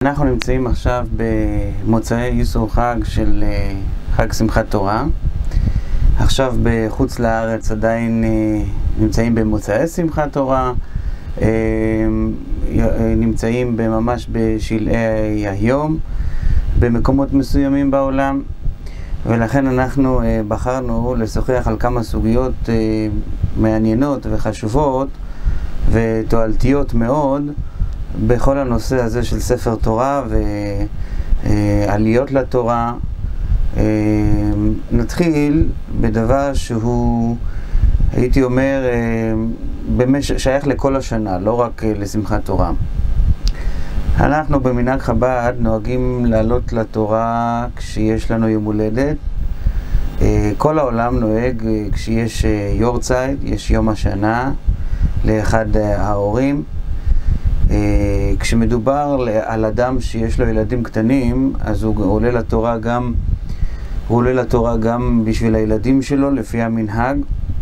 אנחנו נמצאים עכשיו במוצאי ייסור חג של חג שמחת תורה. עכשיו בחוץ לארץ עדיין נמצאים במוצאי שמחת תורה, נמצאים ממש בשלהי היום במקומות מסוימים בעולם, ולכן אנחנו בחרנו לשוחח על כמה סוגיות מעניינות וחשובות ותועלתיות מאוד בכל הנושא הזה של ספר תורה ועליות לתורה. נתחיל בדבר שהוא, הייתי אומר, שייך לכל השנה, לא רק לשמחת תורה. אנחנו במנהג חב"ד נוהגים לעלות לתורה כשיש לנו יום הולדת. כל העולם נוהג כשיש יורצייט, יש יום השנה לאחד ההורים. כשמדובר על אדם שיש לו ילדים קטנים, אז הוא עולה לתורה גם בשביל הילדים שלו לפי המנהג.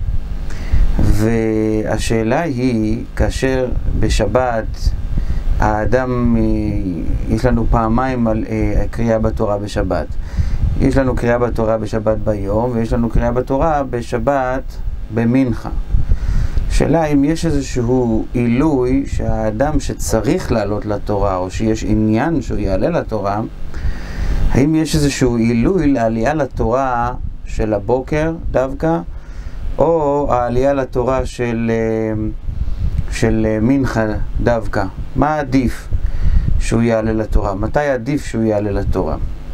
והשאלה היא, כאשר בשבת האדם, יש לנו פעמיים על קריאה בתורה בשבת. יש לנו קריאה בתורה בשבת ביום, ויש לנו קריאה בתורה בשבת במנחה. השאלה אם יש איזשהו עילוי שהאדם שצריך לעלות לתורה, או שיש עניין שהוא יעלה לתורה, האם יש איזשהו עילוי לעלייה לתורה של הבוקר דווקא, או העלייה לתורה של מנחה דווקא? מה עדיף שהוא יעלה לתורה? מתי עדיף שהוא יעלה לתורה?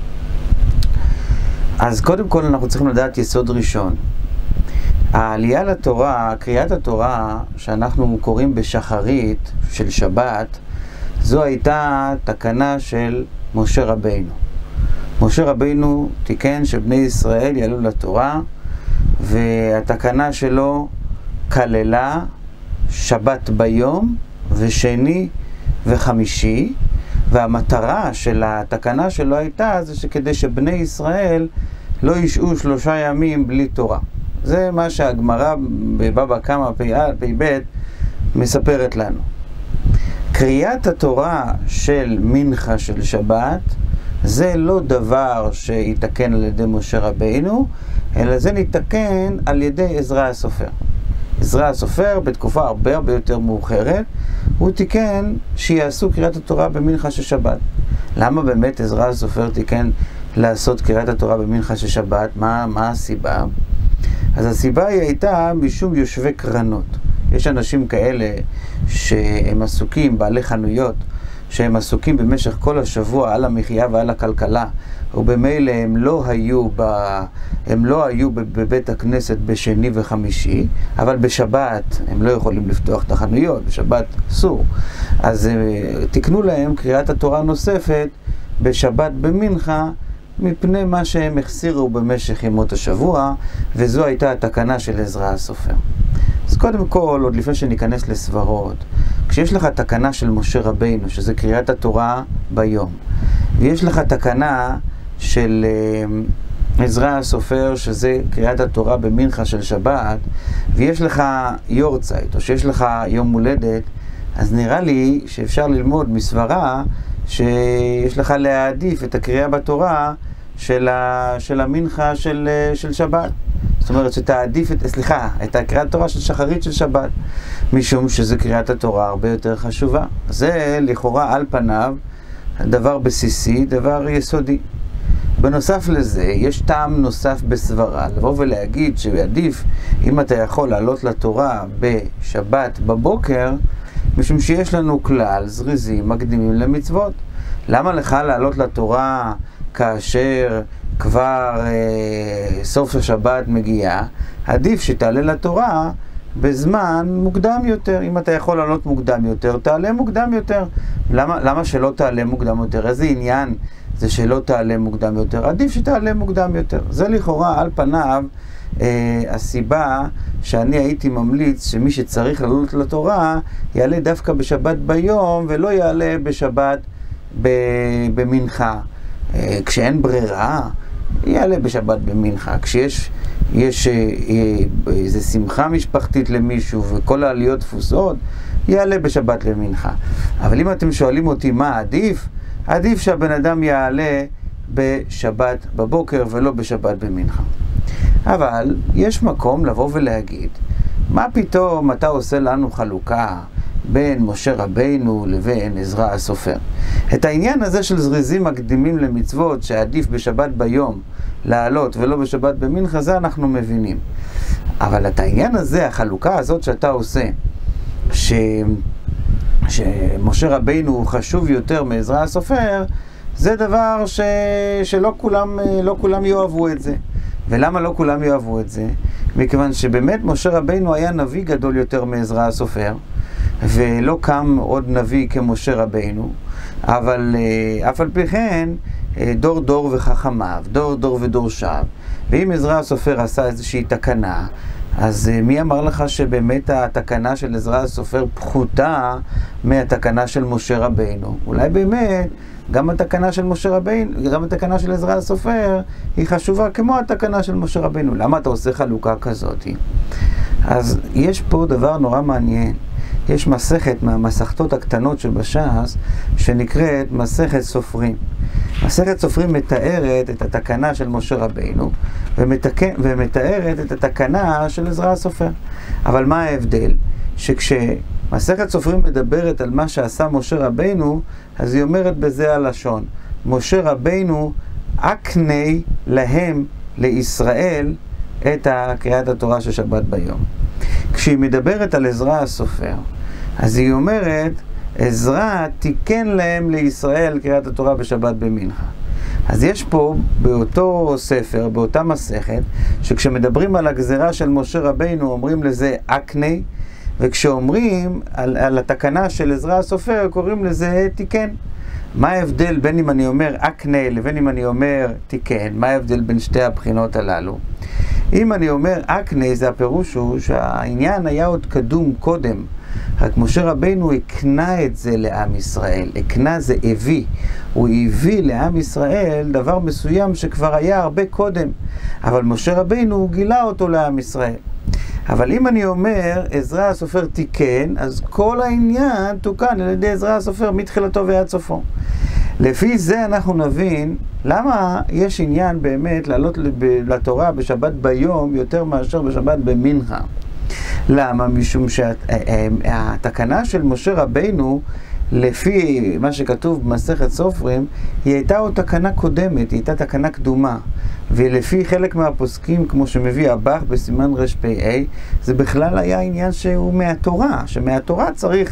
אז קודם כל אנחנו צריכים לדעת יסוד ראשון. העלייה לתורה, קריאת התורה שאנחנו קוראים בשחרית של שבת, זו הייתה תקנה של משה רבינו. משה רבינו תיקן שבני ישראל יעלו לתורה, והתקנה שלו כללה שבת ביום ושני וחמישי, והמטרה של התקנה שלו הייתה זה שכדי שבני ישראל לא ישעו 3 ימים בלי תורה. זה מה שהגמרא בבבא קמא פ"ב מספרת לנו. קריאת התורה של מנחה של שבת זה לא דבר שיתקן על ידי משה רבינו, אלא זה ניתקן על ידי עזרא הסופר. עזרא הסופר בתקופה הרבה יותר מאוחרת, הוא תיקן שיעשו קריאת התורה במנחה של שבת. למה באמת עזרא הסופר תיקן לעשות קריאת התורה במנחה של שבת? מה הסיבה? אז הסיבה היא הייתה משום יושבי קרנות. יש אנשים כאלה שהם עסוקים, בעלי חנויות, שהם עסוקים במשך כל השבוע על המחיה ועל הכלכלה, ובמילא הם לא היו בבית הכנסת בשני וחמישי, אבל בשבת הם לא יכולים לפתוח את החנויות, בשבת אסור. אז תקנו להם קריאת התורה נוספת בשבת במנחה, מפני מה שהם החסירו במשך ימות השבוע, וזו הייתה התקנה של עזרא הסופר. אז קודם כל, עוד לפני שניכנס לסברות, כשיש לך תקנה של משה רבינו, שזה קריאת התורה ביום, ויש לך תקנה של עזרא הסופר, שזה קריאת התורה במנחה של שבת, ויש לך יורצייט, או שיש לך יום הולדת, אז נראה לי שאפשר ללמוד מסברה שיש לך להעדיף את הקריאה בתורה של המנחה של שבת. זאת אומרת שתעדיף את הקריאת התורה של שחרית של שבת, משום שזה קריאת התורה הרבה יותר חשובה. זה לכאורה על פניו דבר בסיסי, דבר יסודי. בנוסף לזה, יש טעם נוסף בסברה, לבוא ולהגיד שעדיף אם אתה יכול לעלות לתורה בשבת בבוקר, משום שיש לנו כלל זריזים מקדימים למצוות. למה לך לעלות לתורה כאשר כבר סוף השבת מגיע? עדיף שתעלה לתורה בזמן מוקדם יותר. אם אתה יכול לעלות מוקדם יותר, תעלה מוקדם יותר. למה שלא תעלה מוקדם יותר? איזה עניין זה שלא תעלה מוקדם יותר? עדיף שתעלה מוקדם יותר. זה לכאורה על פניו הסיבה שאני הייתי ממליץ שמי שצריך לעלות לתורה יעלה דווקא בשבת ביום ולא יעלה בשבת במנחה. כשאין ברירה יעלה בשבת במנחה. כשיש איזו שמחה משפחתית למישהו וכל העליות תפוסות, יעלה בשבת למנחה. אבל אם אתם שואלים אותי מה עדיף, עדיף שהבן אדם יעלה בשבת בבוקר ולא בשבת במנחה. אבל יש מקום לבוא ולהגיד, מה פתאום אתה עושה לנו חלוקה בין משה רבינו לבין עזרא הסופר? את העניין הזה של זריזים מקדימים למצוות שעדיף בשבת ביום לעלות ולא בשבת במנחה, זה אנחנו מבינים. אבל את העניין הזה, החלוקה הזאת שאתה עושה, שמשה רבינו חשוב יותר מעזרא הסופר, זה דבר שלא כולם יאהבו את זה. ולמה לא כולם יאהבו את זה? מכיוון שבאמת משה רבינו היה נביא גדול יותר מעזרא הסופר, ולא קם עוד נביא כמשה רבינו, אבל אף על פי כן דור דור וחכמיו, דור דור ודורשיו. ואם עזרא הסופר עשה איזושהי תקנה, אז מי אמר לך שבאמת התקנה של עזרא הסופר פחותה מהתקנה של משה רבינו? אולי באמת גם התקנה של משה רבינו, גם התקנה של עזרא הסופר היא חשובה כמו התקנה של משה רבינו. למה אתה עושה חלוקה כזאת? אז יש פה דבר נורא מעניין. יש מסכת מהמסכתות הקטנות שבש"ס שנקראת מסכת סופרים. מסכת סופרים מתארת את התקנה של משה רבינו ומתארת את התקנה של עזרא הסופר. אבל מה ההבדל? שכשמסכת סופרים מדברת על מה שעשה משה רבינו, אז היא אומרת בזה הלשון, משה רבינו אקנה להם לישראל את קריאת התורה של שבת ביום. כשהיא מדברת על עזרא הסופר, אז היא אומרת, עזרא תיקן להם לישראל קריאת התורה בשבת במנחה. אז יש פה באותו ספר, באותה מסכת, שכשמדברים על הגזרה של משה רבינו אומרים לזה אקנה, וכשאומרים על התקנה של עזרא הסופר קוראים לזה תיקן. מה ההבדל בין אם אני אומר אקנה לבין אם אני אומר תיקן? מה ההבדל בין שתי הבחינות הללו? אם אני אומר אקנה, זה הפירוש הוא שהעניין היה עוד קדום קודם. רק משה רבינו הקנה את זה לעם ישראל. הקנה זה הביא. הוא הביא לעם ישראל דבר מסוים שכבר היה הרבה קודם. אבל משה רבינו גילה אותו לעם ישראל. אבל אם אני אומר עזרא הסופר תיקן, אז כל העניין תוקן על ידי עזרא הסופר מתחילתו ועד סופו. לפי זה אנחנו נבין למה יש עניין באמת לעלות לתורה בשבת ביום יותר מאשר בשבת במנחה. למה? משום שהתקנה של משה רבינו, לפי מה שכתוב במסכת סופרים, היא הייתה עוד תקנה קודמת, היא הייתה תקנה קדומה. ולפי חלק מהפוסקים, כמו שמביא הבח בסימן רפ"א, זה בכלל היה עניין שהוא מהתורה, שמהתורה צריך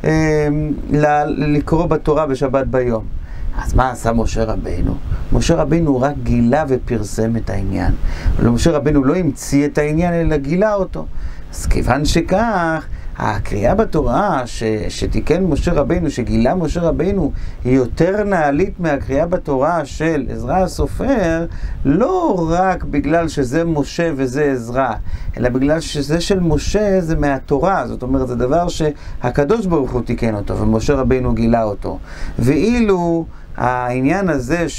לקרוא בתורה בשבת ביום. אז מה עשה משה רבינו? משה רבינו רק גילה ופרסם את העניין. אבל משה רבינו לא המציא את העניין, אלא גילה אותו. אז כיוון שכך, הקריאה בתורה שתיקן משה רבינו, שגילה משה רבינו, היא יותר נעלית מהקריאה בתורה של עזרא הסופר, לא רק בגלל שזה משה וזה עזרא, אלא בגלל שזה של משה זה מהתורה. זאת אומרת, זה דבר שהקדוש ברוך הוא תיקן אותו, ומשה רבינו גילה אותו. ואילו העניין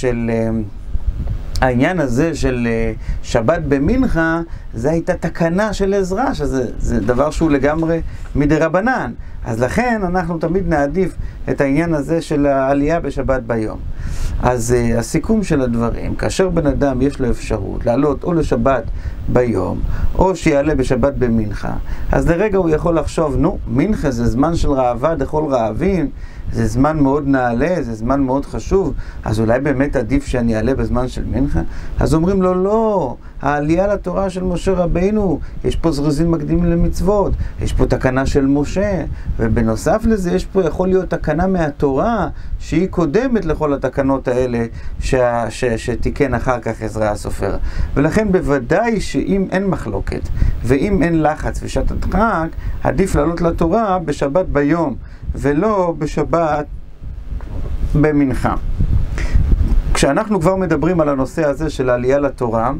הזה של שבת במנחה, זה הייתה תקנה של עזרא, שזה דבר שהוא לגמרי מדרבנן. אז לכן אנחנו תמיד נעדיף את העניין הזה של העלייה בשבת ביום. אז הסיכום של הדברים, כאשר בן אדם יש לו אפשרות לעלות או לשבת ביום, או שיעלה בשבת במנחה, אז לרגע הוא יכול לחשוב, מנחה זה זמן של ראווה דכל רעבים, זה זמן מאוד נעלה, זה זמן מאוד חשוב, אז אולי באמת עדיף שאני אעלה בזמן של מנחה? אז אומרים לו, לא, העלייה לתורה של משה רבינו, יש פה זריזים מקדימים למצוות, יש פה תקנה של משה, ובנוסף לזה יש פה יכול להיות תקנה מהתורה, שהיא קודמת לכל התקנות האלה שתיקן אחר כך עזרא הסופר. ולכן בוודאי שאם אין מחלוקת, ואם אין לחץ ושעת הדחק, עדיף לעלות לתורה בשבת ביום, ולא בשבת במנחה. כשאנחנו כבר מדברים על הנושא הזה של העלייה לתורה,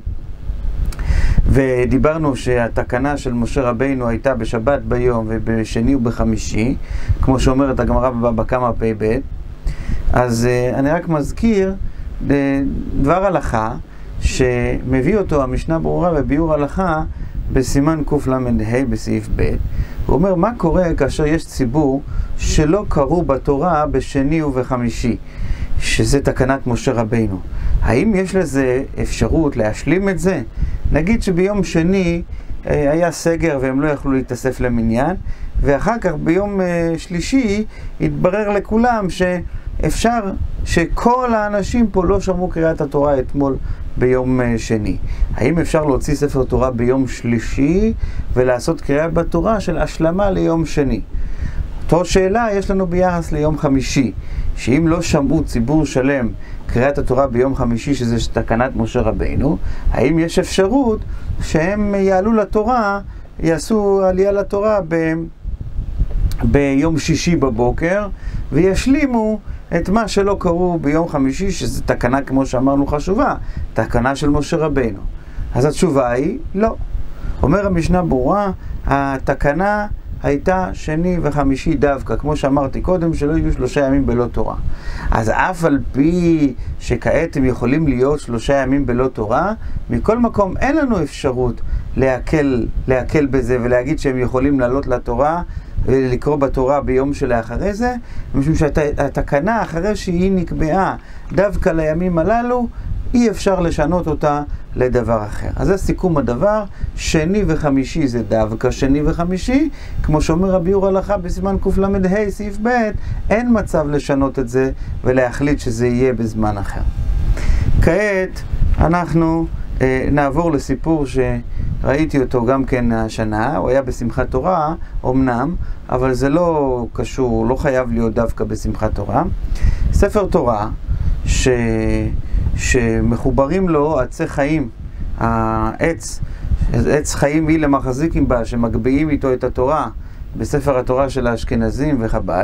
ודיברנו שהתקנה של משה רבינו הייתה בשבת ביום ובשני ובחמישי, כמו שאומרת הגמרא בבבא קמא פ"ב, אז אני רק מזכיר דבר הלכה שמביא אותו המשנה ברורה בביאור הלכה בסימן קל"ה בסעיף ב'. הוא אומר, מה קורה כאשר יש ציבור שלא קראו בתורה בשני ובחמישי? שזה תקנת משה רבינו. האם יש לזה אפשרות להשלים את זה? נגיד שביום שני היה סגר והם לא יכלו להתאסף למניין, ואחר כך ביום שלישי התברר לכולם שאפשר, שכל האנשים פה לא שמעו קריאת התורה אתמול ביום שני. האם אפשר להוציא ספר תורה ביום שלישי ולעשות קריאה בתורה של השלמה ליום שני? אותו שאלה יש לנו ביחס ליום חמישי, שאם לא שמעו ציבור שלם קריאת התורה ביום חמישי, שזה תקנת משה רבינו, האם יש אפשרות שהם יעלו לתורה, יעשו עלייה לתורה ביום שישי בבוקר, וישלימו את מה שלא קראו ביום חמישי, שזה תקנה, כמו שאמרנו, חשובה, תקנה של משה רבינו. אז התשובה היא לא. אומר המשנה ברורה, התקנה הייתה שני וחמישי דווקא, כמו שאמרתי קודם, שלא יהיו 3 ימים בלא תורה. אז אף על פי שכעת הם יכולים להיות 3 ימים בלא תורה, מכל מקום אין לנו אפשרות להקל בזה ולהגיד שהם יכולים לעלות לתורה ולקרוא בתורה ביום שלאחרי זה, משום שהתקנה אחרי שהיא נקבעה דווקא לימים הללו, אי אפשר לשנות אותה לדבר אחר. אז זה סיכום הדבר, שני וחמישי זה דווקא שני וחמישי, כמו שאומר רבי יור הלכה בסימן קל"ה סעיף ב', אין מצב לשנות את זה ולהחליט שזה יהיה בזמן אחר. כעת אנחנו נעבור לסיפור שראיתי אותו גם כן השנה, הוא היה בשמחת תורה, אמנם, אבל זה לא קשור, לא חייב להיות דווקא בשמחת תורה. ספר תורה שמחוברים לו עצי חיים, עץ חיים היא למחזיקים בה, שמגביעים איתו את התורה, בספר התורה של האשכנזים וחב"ד.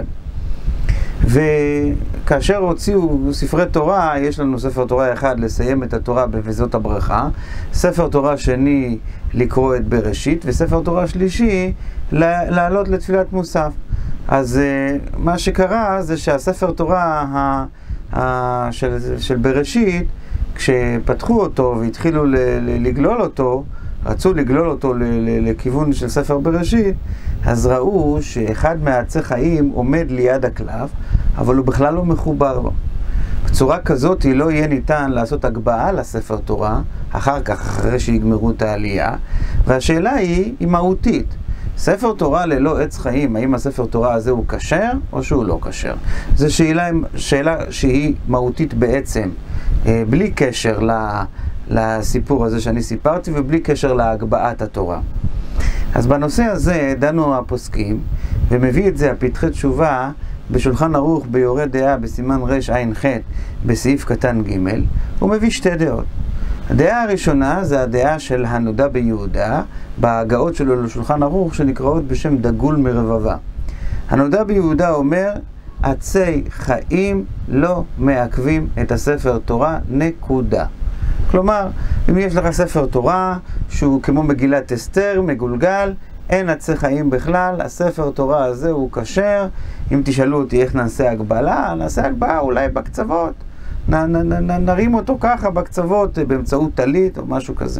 וכאשר הוציאו ספרי תורה, יש לנו ספר תורה אחד לסיים את התורה בבזות הברכה, ספר תורה שני לקרוא את בראשית, וספר תורה שלישי לעלות לתפילת מוסף. אז מה שקרה זה שהספר תורה של בראשית, כשפתחו אותו והתחילו לגלול אותו, רצו לגלול אותו לכיוון של ספר בראשית, אז ראו שאחד מהעצי חיים עומד ליד הקלף, אבל הוא בכלל לא מחובר לו. בצורה כזאת לא יהיה ניתן לעשות הגבהה לספר תורה, אחר כך, אחרי שיגמרו את העלייה, והשאלה היא מהותית. ספר תורה ללא עץ חיים, האם הספר תורה הזה הוא כשר או שהוא לא כשר? זו שאלה שהיא מהותית בעצם, בלי קשר לסיפור הזה שאני סיפרתי ובלי קשר להגבהת התורה. אז בנושא הזה דנו הפוסקים, ומביא את זה הפתחי תשובה בשולחן ערוך ביורה דעה בסימן רע"ח בסעיף קטן ג', הוא מביא 2 דעות. הדעה הראשונה זה הדעה של הנודע ביהודה, בהגאות שלו לשולחן ערוך שנקראות בשם דגול מרבבה. הנודע ביהודה אומר, עצי חיים לא מעכבים את הספר תורה, נקודה. כלומר, אם יש לך ספר תורה שהוא כמו מגילת אסתר, מגולגל, אין עצי חיים בכלל, הספר תורה הזה הוא כשר. אם תשאלו אותי איך נעשה הגבלה, נעשה הגבלה אולי בקצוות. נרים אותו ככה בקצוות באמצעות טלית או משהו כזה.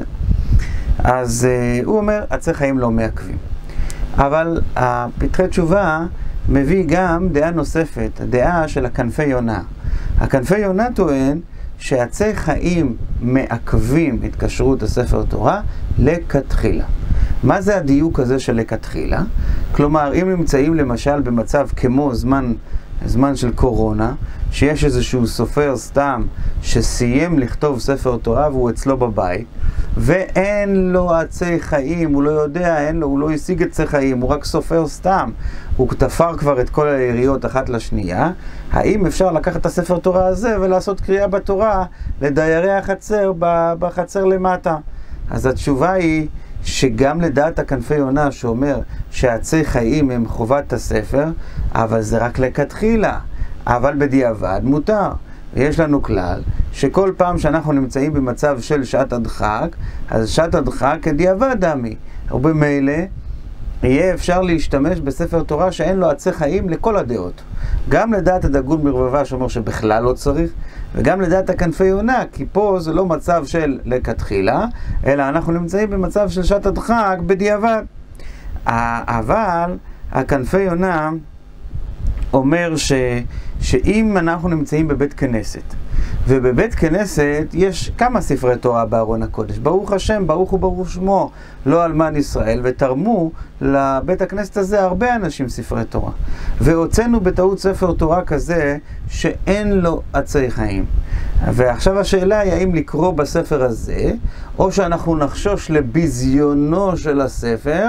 אז הוא אומר, עצי חיים לא מעכבים. אבל הפתחי תשובה מביא גם דעה נוספת, הדעה של הכנפי יונה. הכנפי יונה טוען שעצי חיים מעכבים את כשרות הספר תורה לכתחילה. מה זה הדיוק הזה של לכתחילה? כלומר, אם נמצאים למשל במצב כמו זמן של קורונה, שיש איזשהו סופר סתם שסיים לכתוב ספר תורה והוא אצלו בבית, ואין לו עצי חיים, הוא לא יודע, הוא לא השיג עצי חיים, הוא רק סופר סתם, הוא תפר כבר את כל היריות אחת לשנייה, האם אפשר לקחת את הספר תורה הזה ולעשות קריאה בתורה לדיירי החצר בחצר למטה? אז התשובה היא שגם לדעת הכנפי יונה שאומר שעצי חיים הם חובת הספר, אבל זה רק לכתחילה, אבל בדיעבד מותר. ויש לנו כלל שכל פעם שאנחנו נמצאים במצב של שעת הדחק, אז שעת הדחק כדיעבד דמי, ובמילא יהיה אפשר להשתמש בספר תורה שאין לו עצי חיים לכל הדעות. גם לדעת הדגול מרבבה שאומר שבכלל לא צריך, וגם לדעת הכנפי יונה, כי פה זה לא מצב של לכתחילה, אלא אנחנו נמצאים במצב של שעת הדחק בדיעבד. אבל הכנפי יונה אומר שאם אנחנו נמצאים בבית כנסת, ובבית כנסת יש כמה ספרי תורה בארון הקודש, ברוך השם, ברוך הוא ברוך שמו, לא אלמן ישראל, ותרמו לבית הכנסת הזה הרבה אנשים ספרי תורה. והוצאנו בטעות ספר תורה כזה שאין לו עצי חיים. ועכשיו השאלה היא האם לקרוא בספר הזה, או שאנחנו נחשוש לביזיונו של הספר.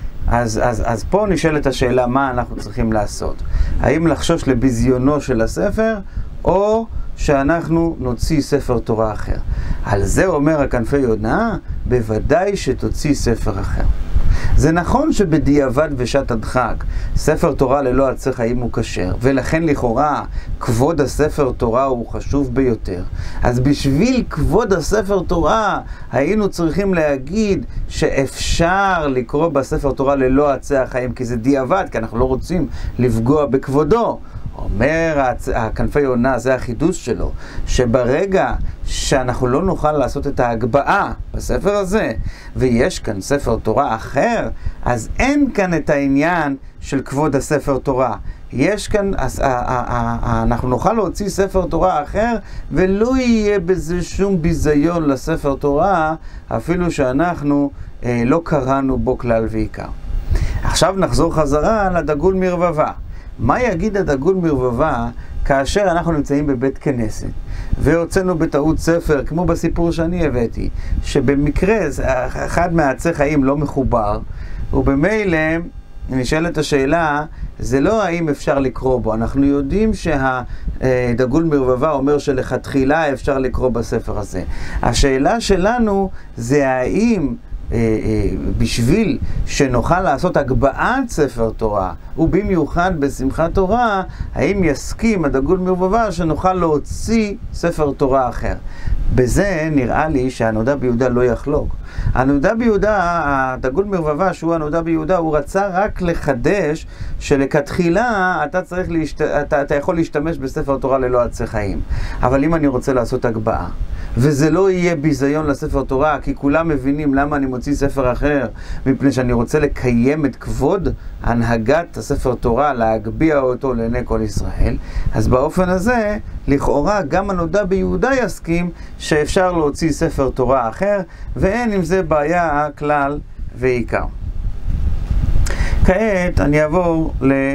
אז פה נשאלת השאלה מה אנחנו צריכים לעשות. האם לחשוש לביזיונו של הספר, או שאנחנו נוציא ספר תורה אחר. על זה אומר הכנפי יונה, בוודאי שתוציא ספר אחר. זה נכון שבדיעבד ושעת הדחק, ספר תורה ללא עצי חיים הוא כשר, ולכן לכאורה כבוד הספר תורה הוא חשוב ביותר. אז בשביל כבוד הספר תורה היינו צריכים להגיד שאפשר לקרוא בספר תורה ללא עצי החיים, כי זה דיעבד, כי אנחנו לא רוצים לפגוע בכבודו. אומר הכנפי יונה, זה החידוש שלו, שברגע שאנחנו לא נוכל לעשות את ההגבהה בספר הזה, ויש כאן ספר תורה אחר, אז אין כאן את העניין של כבוד הספר תורה. יש כאן, אנחנו נוכל להוציא ספר תורה אחר, ולא יהיה בזה שום ביזיון לספר תורה, אפילו שאנחנו לא קראנו בו כלל ועיקר. עכשיו נחזור חזרה לדגול מרבבה. מה יגיד הדגול מרבבה כאשר אנחנו נמצאים בבית כנסת והוצאנו בטעות ספר, כמו בסיפור שאני הבאתי, שבמקרה אחד מהעצי חיים לא מחובר, ובמילא נשאלת השאלה, זה לא האם אפשר לקרוא בו. אנחנו יודעים שהדגול מרבבה אומר שלכתחילה אפשר לקרוא בספר הזה. השאלה שלנו זה האם בשביל שנוכל לעשות הגבהת ספר תורה, ובמיוחד בשמחת תורה, האם יסכים הדגול מרבבה שנוכל להוציא ספר תורה אחר. בזה נראה לי שהנודע ביהודה לא יחלוק. הנודע ביהודה, הדגול מרבבה שהוא הנודע ביהודה, הוא רצה רק לחדש שלכתחילה אתה יכול להשתמש בספר תורה ללא עצי חיים. אבל אם אני רוצה לעשות הגבהה, וזה לא יהיה ביזיון לספר תורה, כי כולם מבינים למה אני מוציא ספר אחר, מפני שאני רוצה לקיים את כבוד הנהגת הספר תורה, להגביע אותו לעיני כל ישראל, אז באופן הזה, לכאורה גם הנודע ביהודה יסכים שאפשר להוציא ספר תורה אחר, ואין עם זה בעיה כלל ועיקר. כעת אני אעבור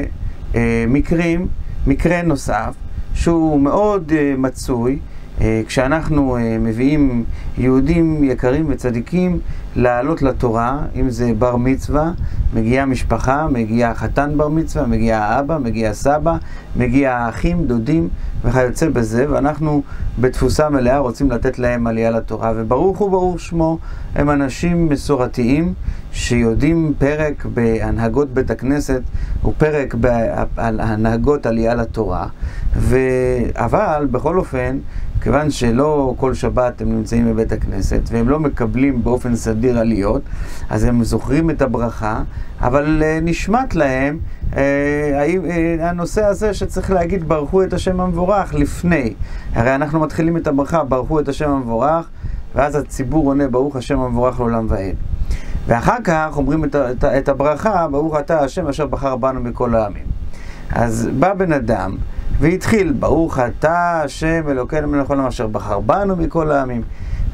מקרה נוסף, שהוא מאוד מצוי, כשאנחנו מביאים יהודים יקרים וצדיקים לעלות לתורה, אם זה בר מצווה, מגיעה משפחה, מגיע חתן בר מצווה, מגיע האבא, מגיע סבא, מגיע האחים, דודים וכיוצא בזה, ואנחנו בתפוסה מלאה רוצים לתת להם עלייה לתורה, וברוך הוא ברוך שמו, הם אנשים מסורתיים שיודעים פרק בהנהגות בית הכנסת ופרק בהנהגות עלייה לתורה, אבל בכל אופן, כיוון שלא כל שבת הם נמצאים בבית הכנסת והם לא מקבלים באופן סדיר עליות, אז הם זוכרים את הברכה, אבל נשמט להם הנושא הזה שצריך להגיד ברכו את השם המבורך לפני. הרי אנחנו מתחילים את הברכה ברכו את השם המבורך, ואז הציבור עונה ברוך השם המבורך לעולם ועד. ואחר כך אומרים את הברכה ברוך אתה השם אשר בחר בנו מכל העמים. אז בא בן אדם והתחיל ברוך אתה השם אלוקינו מלך העולם אשר בחר בנו מכל העמים,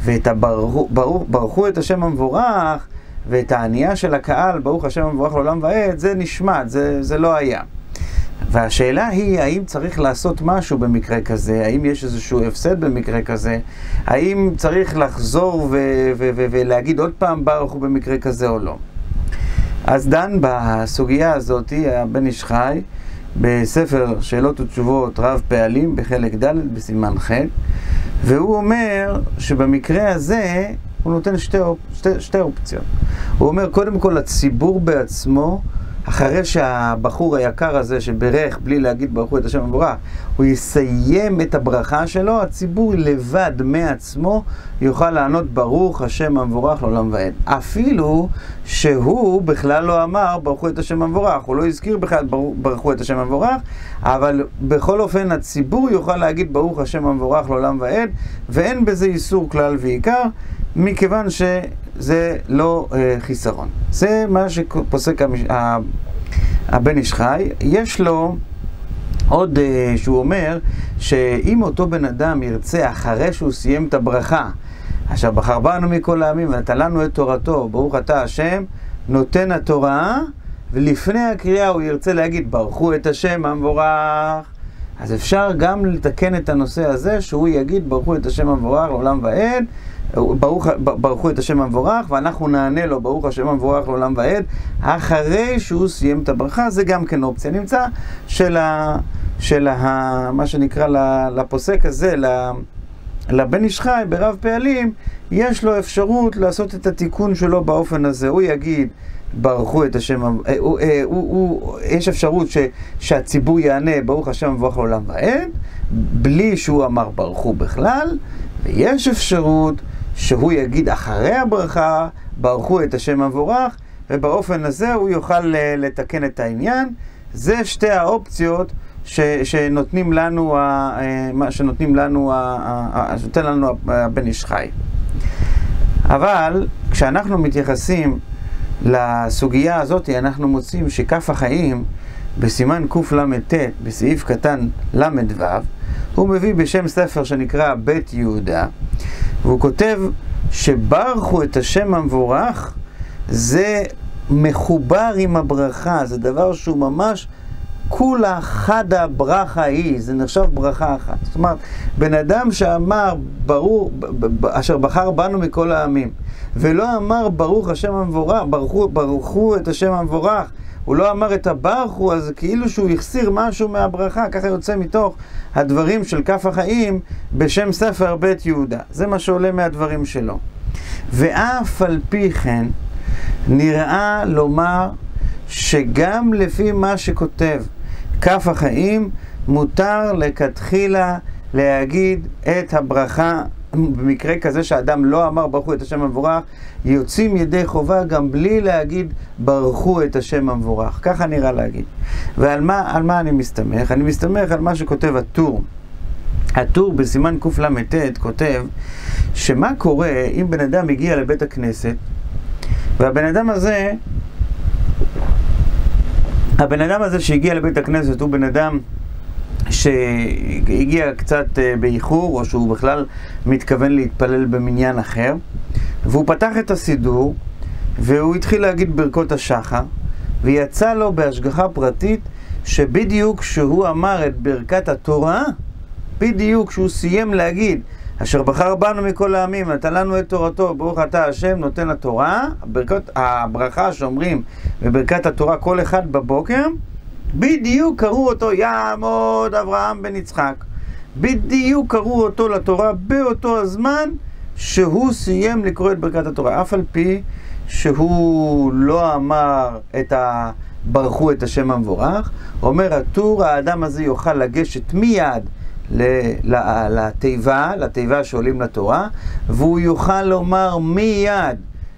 ברכו את השם המבורך, ואת הענייה של הקהל ברוך השם המבורך לעולם ועד, זה נשמט, זה לא היה. והשאלה היא האם צריך לעשות משהו במקרה כזה, האם יש איזשהו הפסד במקרה כזה, האם צריך לחזור ולהגיד עוד פעם ברכו במקרה כזה או לא. אז דן בסוגיה הזאת הבן איש חי בספר שאלות ותשובות רב פעלים בחלק ד' בסימן ח', והוא אומר שבמקרה הזה הוא נותן שתי אופציות. הוא אומר קודם כל הציבור בעצמו, אחרי שהבחור היקר הזה שברך בלי להגיד ברכו את השם המבורך, הוא יסיים את הברכה שלו, הציבור לבד מעצמו יוכל לענות ברוך השם המבורך לעולם ועד. אפילו שהוא בכלל לא אמר ברכו את השם המבורך, הוא לא הזכיר בכלל ברכו את השם המבורך, אבל בכל אופן הציבור יוכל להגיד ברוך השם המבורך לעולם ועד, ואין בזה איסור כלל ועיקר, מכיוון שזה לא חיסרון. זה מה שפוסק הבן איש חי. יש לו עוד שהוא אומר שאם אותו בן אדם ירצה אחרי שהוא סיים את הברכה, אשר בחר בנו מכל העמים ונתן לנו את תורתו, ברוך אתה השם נותן התורה, ולפני הקריאה הוא ירצה להגיד ברכו את השם המבורך, אז אפשר גם לתקן את הנושא הזה שהוא יגיד ברכו את השם המבורך לעולם ועד, ברכו את השם המבורך, ואנחנו נענה לו ברוך השם המבורך לעולם ועד אחרי שהוא סיים את הברכה. זה גם כן אופציה. נמצא מה שנקרא לפוסק הזה, לבן איש חי ברב פעלים, יש לו אפשרות לעשות את התיקון שלו באופן הזה. הוא יגיד ברכו את השם, יש אפשרות שהציבור יענה ברוך השם המבורך לעולם ועד בלי שהוא אמר ברכו בכלל, ויש אפשרות שהוא יגיד אחרי הברכה ברכו את השם המבורך, ובאופן הזה הוא יוכל לתקן את העניין. זה שתי האופציות שנותנים לנו הבן איש חי. אבל כשאנחנו מתייחסים לסוגיה הזאת, אנחנו מוצאים שכף החיים בסימן קל"ט בסעיף קטן ל"ו, הוא מביא בשם ספר שנקרא בית יהודה, והוא כותב שברכו את השם המבורך זה מחובר עם הברכה, זה דבר שהוא ממש כולה חד הברכה היא, זה נחשב ברכה אחת. זאת אומרת, בן אדם שאמר ברור, אשר בחר בנו מכל העמים, ולא אמר ברוך השם המבורך, ברכו את השם המבורך, הוא לא אמר את הברכו, אז כאילו שהוא יחסיר משהו מהברכה, ככה יוצא מתוך הדברים של כף החיים בשם ספר בית יהודה. זה מה שעולה מהדברים שלו. ואף על פי כן נראה לומר שגם לפי מה שכותב כף החיים מותר לכתחילה להגיד את הברכה. במקרה כזה שאדם לא אמר ברכו את השם המבורך, יוצאים ידי חובה גם בלי להגיד ברכו את השם המבורך. ככה נראה להגיד. ועל מה אני מסתמך? אני מסתמך על מה שכותב הטור. הטור בסימן קל"ט כותב שמה קורה אם בן אדם הגיע לבית הכנסת, והבן אדם הזה שהגיע לבית הכנסת הוא בן אדם שהגיע קצת באיחור, או שהוא בכלל מתכוון להתפלל במניין אחר, והוא פתח את הסידור והוא התחיל להגיד ברכות השחר, ויצא לו בהשגחה פרטית שבדיוק שהוא אמר את ברכת התורה, בדיוק שהוא סיים להגיד אשר בחר בנו מכל העמים נתן לנו את תורתו, ברוך אתה השם נותן התורה, הברכה שאומרים בברכת התורה כל אחד בבוקר, בדיוק קראו אותו יעמוד אברהם בן יצחק, בדיוק קראו אותו לתורה באותו הזמן שהוא סיים לקרוא את ברכת התורה, אף על פי שהוא לא אמר את ברכו את השם המבורך. אומר הטור, האדם הזה יוכל לגשת מיד לתיבה שעולים לתורה, והוא יוכל לומר מיד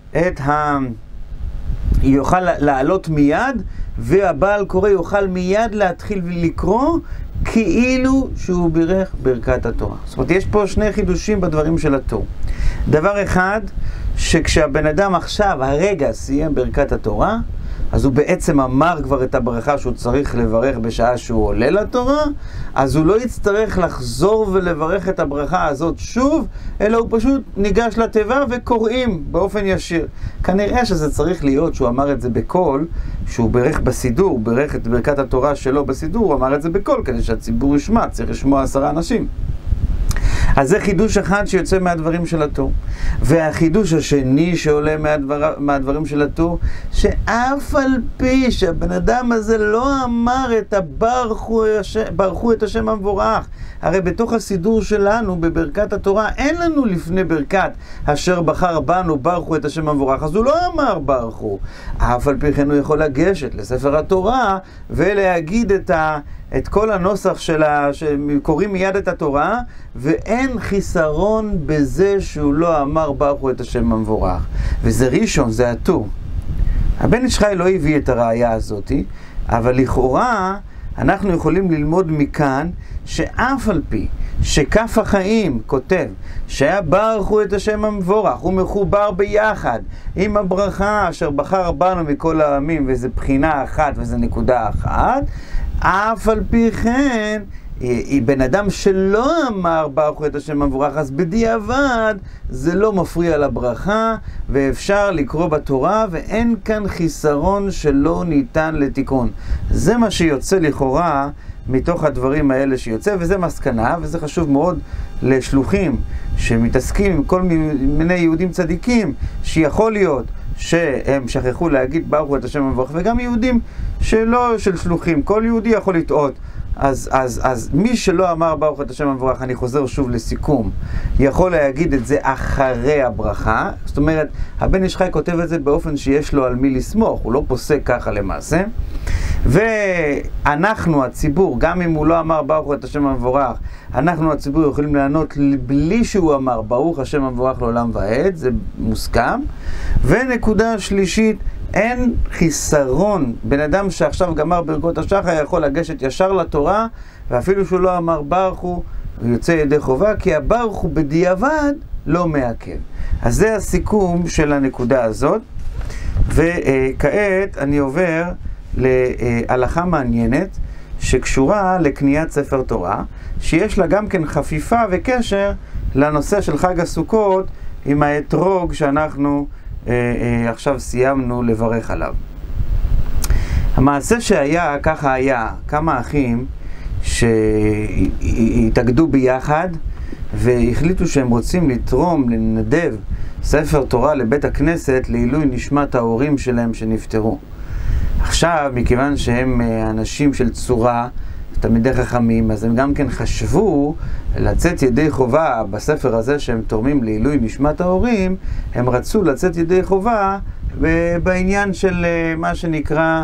יוכל לעלות מיד, והבעל קורא יוכל מיד להתחיל לקרוא כאילו שהוא בירך ברכת התורה. זאת אומרת, יש פה שני חידושים בדברים של הטור. דבר אחד, שכשהבן אדם עכשיו הרגע סיים ברכת התורה, אז הוא בעצם אמר כבר את הברכה שהוא צריך לברך בשעה שהוא עולה לתורה, אז הוא לא יצטרך לחזור ולברך את הברכה הזאת שוב, אלא הוא פשוט ניגש לתיבה וקוראים באופן ישיר. כנראה שזה צריך להיות שהוא אמר את זה בקול, שהוא ברך בסידור, ברך את ברכת התורה שלו בסידור, הוא אמר את זה בקול כדי שהציבור ישמע, צריך לשמוע 10 אנשים. אז זה חידוש אחד שיוצא מהדברים של הטור. והחידוש השני שעולה מהדברים של הטור, שאף על פי שהבן אדם הזה לא אמר את ברכו את השם המבורך, הרי בתוך הסידור שלנו בברכת התורה אין לנו לפני ברכת אשר בחר בנו ברכו את השם המבורך, אז הוא לא אמר ברכו. אף על פי כן הוא יכול לגשת לספר התורה ולהגיד את כל הנוסח שקוראים מיד את התורה, ואין חיסרון בזה שהוא לא אמר ברכו את השם המבורך. וזה ראשון, זה הטור. הבן איש חי לא הביא את הראייה הזאת, אבל לכאורה אנחנו יכולים ללמוד מכאן שאף על פי שכף החיים כותב שהיה ברכו את השם המבורך, הוא מחובר ביחד עם הברכה אשר בחר בנו מכל העמים, וזה בחינה אחת וזה נקודה אחת, אף על פי כן, בן אדם שלא אמר ברך הוא את השם המבורך, אז בדיעבד זה לא מפריע לברכה, ואפשר לקרוא בתורה, ואין כאן חיסרון שלא ניתן לתיקון. זה מה שיוצא לכאורה מתוך הדברים האלה שיוצא, וזה מסקנה, וזה חשוב מאוד לשלוחים שמתעסקים עם כל מיני יהודים צדיקים, שיכול להיות שהם שכחו להגיד ברך הוא את השם המבורך, וגם יהודים שלא של שלוחים, כל יהודי יכול לטעות. אז מי שלא אמר ברך הוא את השם המבורך, אני חוזר שוב לסיכום, יכול להגיד את זה אחרי הברכה. זאת אומרת, הבן איש חי כותב את זה באופן שיש לו על מי לסמוך, הוא לא פוסק ככה למעשה. ואנחנו הציבור, גם אם הוא לא אמר ברך הוא את השם המבורך, אנחנו הציבור יכולים לענות בלי שהוא אמר ברוך השם המבורך לעולם ועד, זה מוסכם. ונקודה שלישית, אין חיסרון. בן אדם שעכשיו גמר ברכות השחר יכול לגשת ישר לתורה, ואפילו שהוא לא אמר ברך הוא יוצא ידי חובה, כי הברך הוא בדיעבד לא מעכב. אז זה הסיכום של הנקודה הזאת. וכעת אני עובר להלכה מעניינת שקשורה לקניית ספר תורה, שיש לה גם כן חפיפה וקשר לנושא של חג הסוכות עם האתרוג שאנחנו עכשיו סיימנו לברך עליו. המעשה שהיה, ככה היה, כמה אחים שהתאגדו ביחד והחליטו שהם רוצים לתרום, לנדב ספר תורה לבית הכנסת לעילוי נשמת ההורים שלהם שנפטרו. עכשיו, מכיוון שהם אנשים של צורה, תלמידי חכמים, אז הם גם כן חשבו לצאת ידי חובה בספר הזה שהם תורמים לעילוי נשמת ההורים, הם רצו לצאת ידי חובה בעניין של מה שנקרא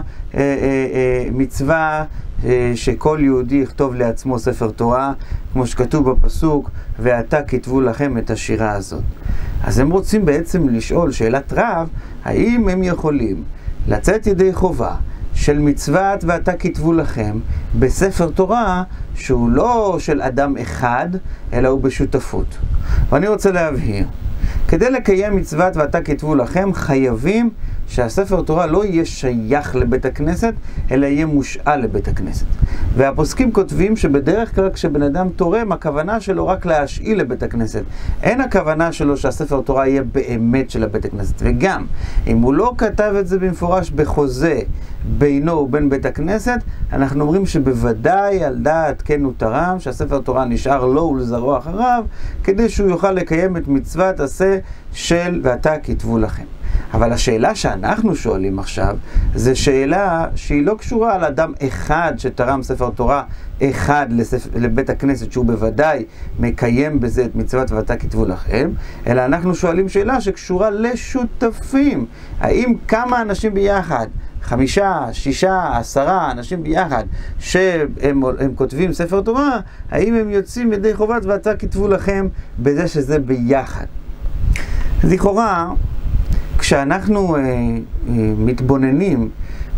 מצווה שכל יהודי יכתוב לעצמו ספר תורה, כמו שכתוב בפסוק, ועתה כתבו לכם את השירה הזאת. אז הם רוצים בעצם לשאול שאלת רב, האם הם יכולים לצאת ידי חובה של מצוות ועתה כתבו לכם בספר תורה שהוא לא של אדם אחד, אלא הוא בשותפות. ואני רוצה להבהיר, כדי לקיים מצוות ועתה כתבו לכם, חייבים שהספר תורה לא יהיה שייך לבית הכנסת, אלא יהיה מושאל לבית הכנסת. והפוסקים כותבים שבדרך כלל כשבן אדם תורם, הכוונה שלו רק להשאיל לבית הכנסת. אין הכוונה שלו שהספר תורה יהיה באמת של הבית הכנסת. וגם, אם הוא לא כתב את זה במפורש בחוזה בינו ובין בית הכנסת, אנחנו אומרים שבוודאי על דעת כן הוא תרם, שהספר תורה נשאר לו ולזרוע אחריו, כדי שהוא יוכל לקיים את מצוות עשה של ועתה כתבו לכם. אבל השאלה שאנחנו שואלים עכשיו, זה שאלה שהיא לא קשורה על אדם אחד שתרם ספר תורה אחד לבית הכנסת, שהוא בוודאי מקיים בזה את מצוות ועתה כתבו לכם, אלא אנחנו שואלים שאלה שקשורה לשותפים. האם כמה אנשים ביחד, 5, 6, 10 אנשים ביחד, שהם כותבים ספר תורה, האם הם יוצאים ידי חובת ועתה כתבו לכם בזה שזה ביחד? לכאורה, כשאנחנו מתבוננים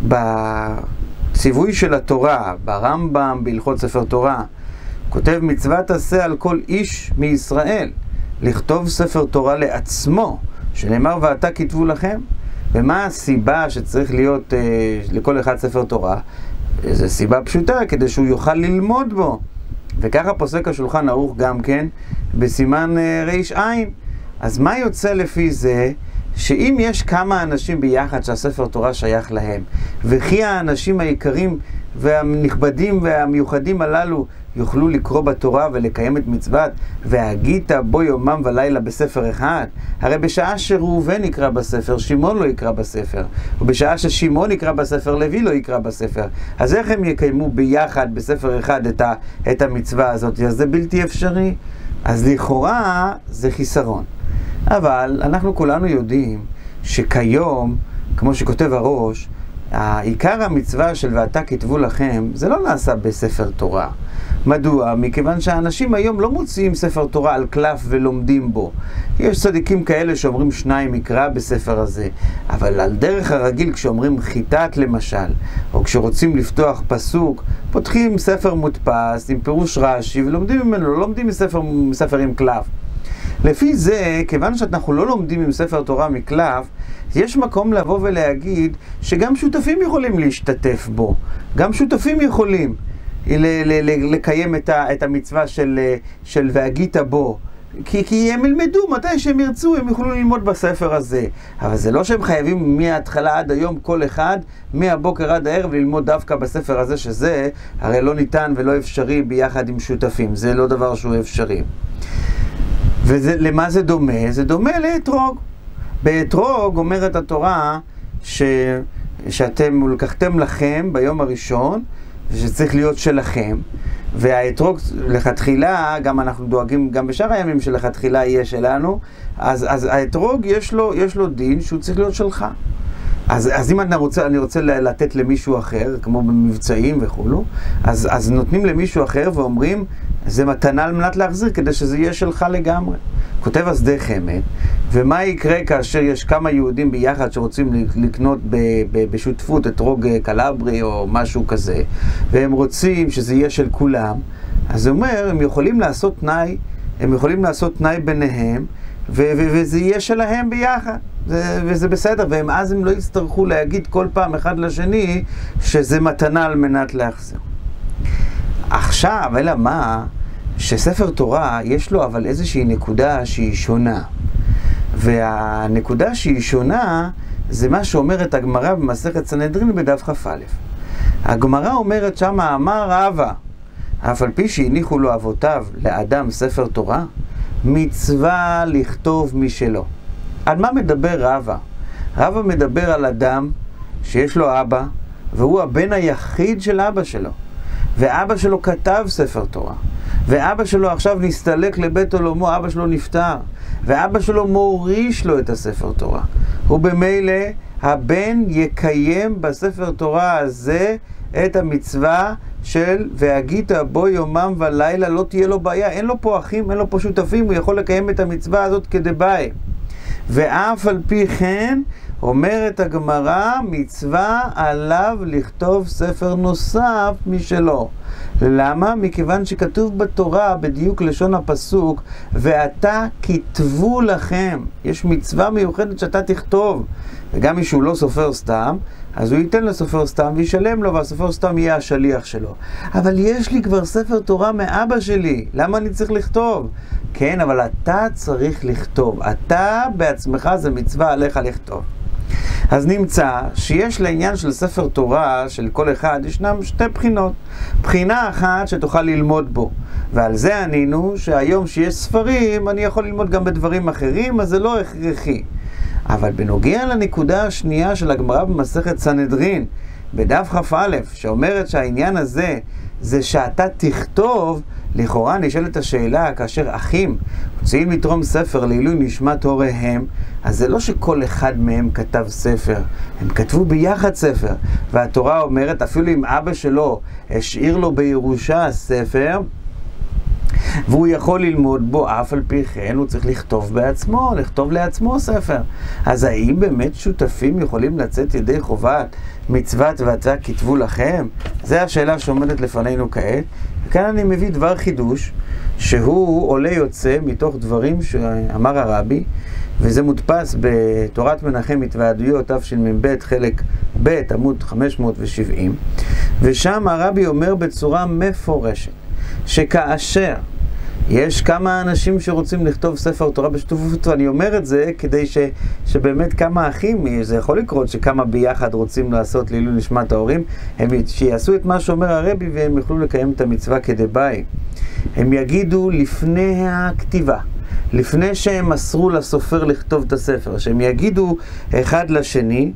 בציווי של התורה, ברמב"ם, בהלכות ספר תורה, כותב מצוות עשה על כל איש מישראל לכתוב ספר תורה לעצמו, שנאמר ועתה כתבו לכם. ומה הסיבה שצריך להיות לכל אחד ספר תורה? זו סיבה פשוטה, כדי שהוא יוכל ללמוד בו. וככה פוסק השולחן ערוך גם כן בסימן ר' עין. אז מה יוצא לפי זה? שאם יש כמה אנשים ביחד שהספר תורה שייך להם, וכי האנשים היקרים והנכבדים והמיוחדים הללו יוכלו לקרוא בתורה ולקיים את מצוות והגית בו יומם ולילה בספר אחד, הרי בשעה שראובן יקרא בספר, שמעון לא יקרא בספר, ובשעה ששמעון יקרא בספר, לוי לא יקרא בספר. אז איך הם יקיימו ביחד בספר אחד את המצווה הזאת? אז זה בלתי אפשרי. אז לכאורה זה חיסרון. אבל אנחנו כולנו יודעים שכיום, כמו שכותב הראש, העיקר המצווה של ועתה כתבו לכם, זה לא נעשה בספר תורה. מדוע? מכיוון שהאנשים היום לא מוציאים ספר תורה על קלף ולומדים בו. יש צדיקים כאלה שאומרים 2 מקרא בספר הזה, אבל על דרך הרגיל כשאומרים חיטת למשל, או כשרוצים לפתוח פסוק, פותחים ספר מודפס עם פירוש רש"י ולומדים ממנו, לא לומדים מספר עם קלף. לפי זה, כיוון שאנחנו לא לומדים עם ספר תורה מקלף, יש מקום לבוא ולהגיד שגם שותפים יכולים להשתתף בו. גם שותפים יכולים לקיים את המצווה של והגית בו. כי הם ילמדו, מתי שהם ירצו, הם יוכלו ללמוד בספר הזה. אבל זה לא שהם חייבים מההתחלה עד היום כל אחד, מהבוקר עד הערב, ללמוד דווקא בספר הזה, שזה הרי לא ניתן ולא אפשרי ביחד עם שותפים. זה לא דבר שהוא אפשרי. ולמה זה דומה? זה דומה לאתרוג. באתרוג אומרת התורה שאתם לקחתם לכם ביום הראשון, ושצריך להיות שלכם, והאתרוג לכתחילה, גם אנחנו דואגים גם בשאר הימים שלכתחילה יהיה שלנו, אז האתרוג יש לו דין שהוא צריך להיות שלך. אז אם אני רוצה לתת למישהו אחר, כמו במבצעים וכולו, אז נותנים למישהו אחר ואומרים, זה מתנה על מנת להחזיר, כדי שזה יהיה שלך לגמרי. כותב השדה חמד, ומה יקרה כאשר יש כמה יהודים ביחד שרוצים לקנות בשותפות אתרוג קלברי או משהו כזה, והם רוצים שזה יהיה של כולם, אז זה אומר, הם יכולים לעשות תנאי ביניהם, וזה יהיה שלהם ביחד, וזה בסדר, ואז הם לא יצטרכו להגיד כל פעם אחד לשני שזה מתנה על מנת להחזיר. עכשיו, אלא מה? שספר תורה יש לו אבל איזושהי נקודה שהיא שונה. והנקודה שהיא שונה זה מה שאומרת הגמרא במסכת סנהדרין בדף כ"א. הגמרא אומרת שמה אמר רבא, אף על פי שהניחו לו אבותיו לאדם ספר תורה, מצווה לכתוב משלו. על מה מדבר רבא? רבא מדבר על אדם שיש לו אבא, והוא הבן היחיד של אבא שלו. ואבא שלו כתב ספר תורה. ואבא שלו עכשיו נסתלק לבית עולמו, אבא שלו נפטר. ואבא שלו מוריש לו את הספר תורה. ובמילא הבן יקיים בספר תורה הזה את המצווה של והגית בו יומם ולילה, לא תהיה לו בעיה. אין לו פה אחים, אין לו פה שותפים, הוא יכול לקיים את המצווה הזאת כדבעי. ואף על פי כן, אומרת הגמרא, מצווה עליו לכתוב ספר נוסף משלו. למה? מכיוון שכתוב בתורה בדיוק לשון הפסוק, ועתה כתבו לכם. יש מצווה מיוחדת שאתה תכתוב. וגם מי שהוא לא סופר סתם, אז הוא ייתן לסופר סתם וישלם לו, והסופר סתם יהיה השליח שלו. אבל יש לי כבר ספר תורה מאבא שלי, למה אני צריך לכתוב? כן, אבל אתה צריך לכתוב. אתה בעצמך, זה מצווה עליך לכתוב. אז נמצא שיש לעניין של ספר תורה של כל אחד ישנם שתי בחינות. בחינה אחת שתוכל ללמוד בו, ועל זה ענינו שהיום שיש ספרים אני יכול ללמוד גם בדברים אחרים, אז זה לא הכרחי. אבל בנוגע לנקודה השנייה של הגמרא במסכת סנהדרין בדף כ"א, שאומרת שהעניין הזה זה שאתה תכתוב, לכאורה נשאלת השאלה, כאשר אחים רוצים לתרום ספר לעילוי נשמת הוריהם, אז זה לא שכל אחד מהם כתב ספר, הם כתבו ביחד ספר. והתורה אומרת, אפילו אם אבא שלו השאיר לו בירושה ספר, והוא יכול ללמוד בו, אף על פי כן הוא צריך לכתוב בעצמו, לכתוב לעצמו ספר. אז האם באמת שותפים יכולים לצאת ידי חובת מצוות ועתה כתבו לכם? זו השאלה שעומדת לפנינו כעת. וכאן אני מביא דבר חידוש, שהוא עולה יוצא מתוך דברים שאמר הרבי, וזה מודפס בתורת מנחם התוועדויות תשמ"ב חלק ב' עמוד 570, ושם הרבי אומר בצורה מפורשת, שכאשר יש כמה אנשים שרוצים לכתוב ספר תורה בשותפות, ואני אומר את זה כדי שבאמת כמה אחים, זה יכול לקרות שכמה ביחד רוצים לעשות לעילוי נשמת ההורים, הם שיעשו את מה שאומר הרבי והם יוכלו לקיים את המצווה כדבעי. הם יגידו לפני הכתיבה, לפני שהם מסרו לסופר לכתוב את הספר, שהם יגידו אחד לשני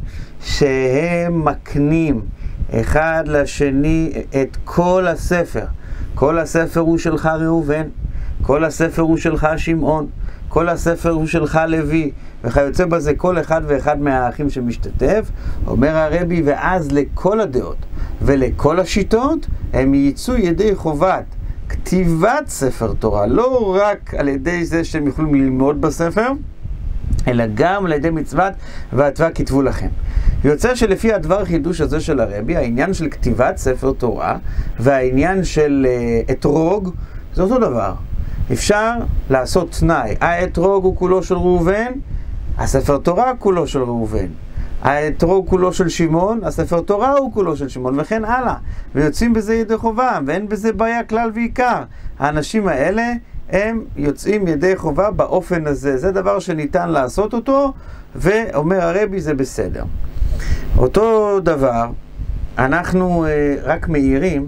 שהם מקנים אחד לשני את כל הספר. כל הספר הוא שלך ראובן, כל הספר הוא שלך שמעון, כל הספר הוא שלך לוי, וכיוצא בזה כל אחד ואחד מהאחים שמשתתף. אומר הרבי, ואז לכל הדעות ולכל השיטות הם ייצאו ידי חובת כתיבת ספר תורה, לא רק על ידי זה שהם יכולים ללמוד בספר, אלא גם על ידי מצוות ועתה כתבו לכם. יוצא שלפי הדבר חידוש הזה של הרבי, העניין של כתיבת ספר תורה והעניין של אתרוג זה אותו דבר. אפשר לעשות תנאי. האתרוג הוא כולו של ראובן, הספר תורה כולו של ראובן. האתרוג כולו של שמעון, הספר תורה הוא כולו של שמעון, וכן הלאה. ויוצאים בזה ידי חובה, ואין בזה בעיה כלל ועיקר. האנשים האלה הם יוצאים ידי חובה באופן הזה. זה דבר שניתן לעשות אותו, ואומר הרבי זה בסדר. אותו דבר, אנחנו רק מעירים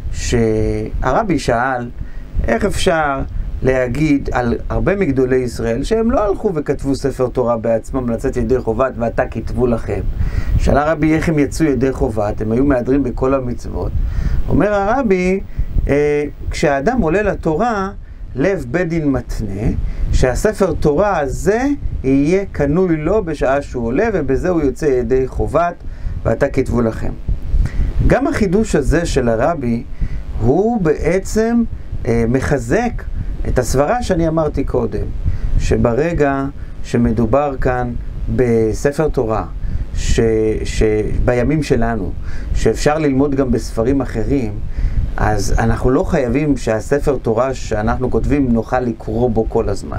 שהרבי שאל איך אפשר להגיד על הרבה מגדולי ישראל שהם לא הלכו וכתבו ספר תורה בעצמם לצאת ידי חובת ואתה כתבו לכם. שאל הרבי איך הם יצאו ידי חובת, הם היו מהדרים בכל המצוות. אומר הרבי, כשהאדם עולה לתורה, לב בית דין מתנה, שהספר תורה הזה יהיה קנוי לו בשעה שהוא עולה, ובזה הוא יוצא ידי חובת ואתה כתבו לכם. גם החידוש הזה של הרבי הוא בעצם מחזק את הסברה שאני אמרתי קודם, שברגע שמדובר כאן בספר תורה, שבימים שלנו, שאפשר ללמוד גם בספרים אחרים, אז אנחנו לא חייבים שהספר תורה שאנחנו כותבים נוכל לקרוא בו כל הזמן.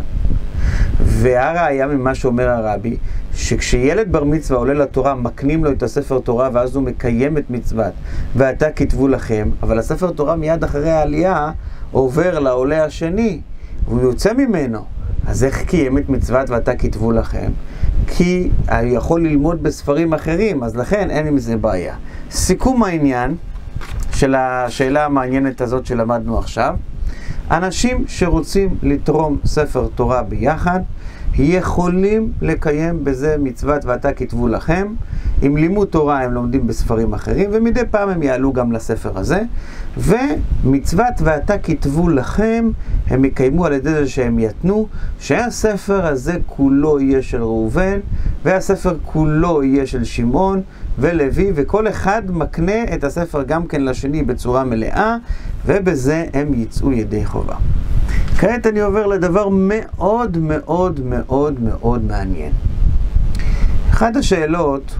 והראיה ממה שאומר הרבי, שכשילד בר מצווה עולה לתורה, מקנים לו את הספר תורה, ואז הוא מקיים את מצוות, ואתה כתבו לכם, אבל הספר תורה מיד אחרי העלייה עובר לעולה השני, והוא יוצא ממנו. אז איך קיים את מצוות ואתה כתבו לכם? כי הוא יכול ללמוד בספרים אחרים, אז לכן אין עם זה בעיה. סיכום העניין של השאלה המעניינת הזאת שלמדנו עכשיו, אנשים שרוצים לתרום ספר תורה ביחד, יכולים לקיים בזה מצוות ואתה כתבו לכם. עם לימוד תורה הם לומדים בספרים אחרים, ומדי פעם הם יעלו גם לספר הזה. ומצוות ואתה כתבו לכם, הם יקיימו על ידי זה שהם יתנו, שהספר הזה כולו יהיה של ראובן, והספר כולו יהיה של שמעון ולוי, וכל אחד מקנה את הספר גם כן לשני בצורה מלאה, ובזה הם יצאו ידי חובה. כעת אני עובר לדבר מאוד מאוד מאוד מאוד מעניין. אחת השאלות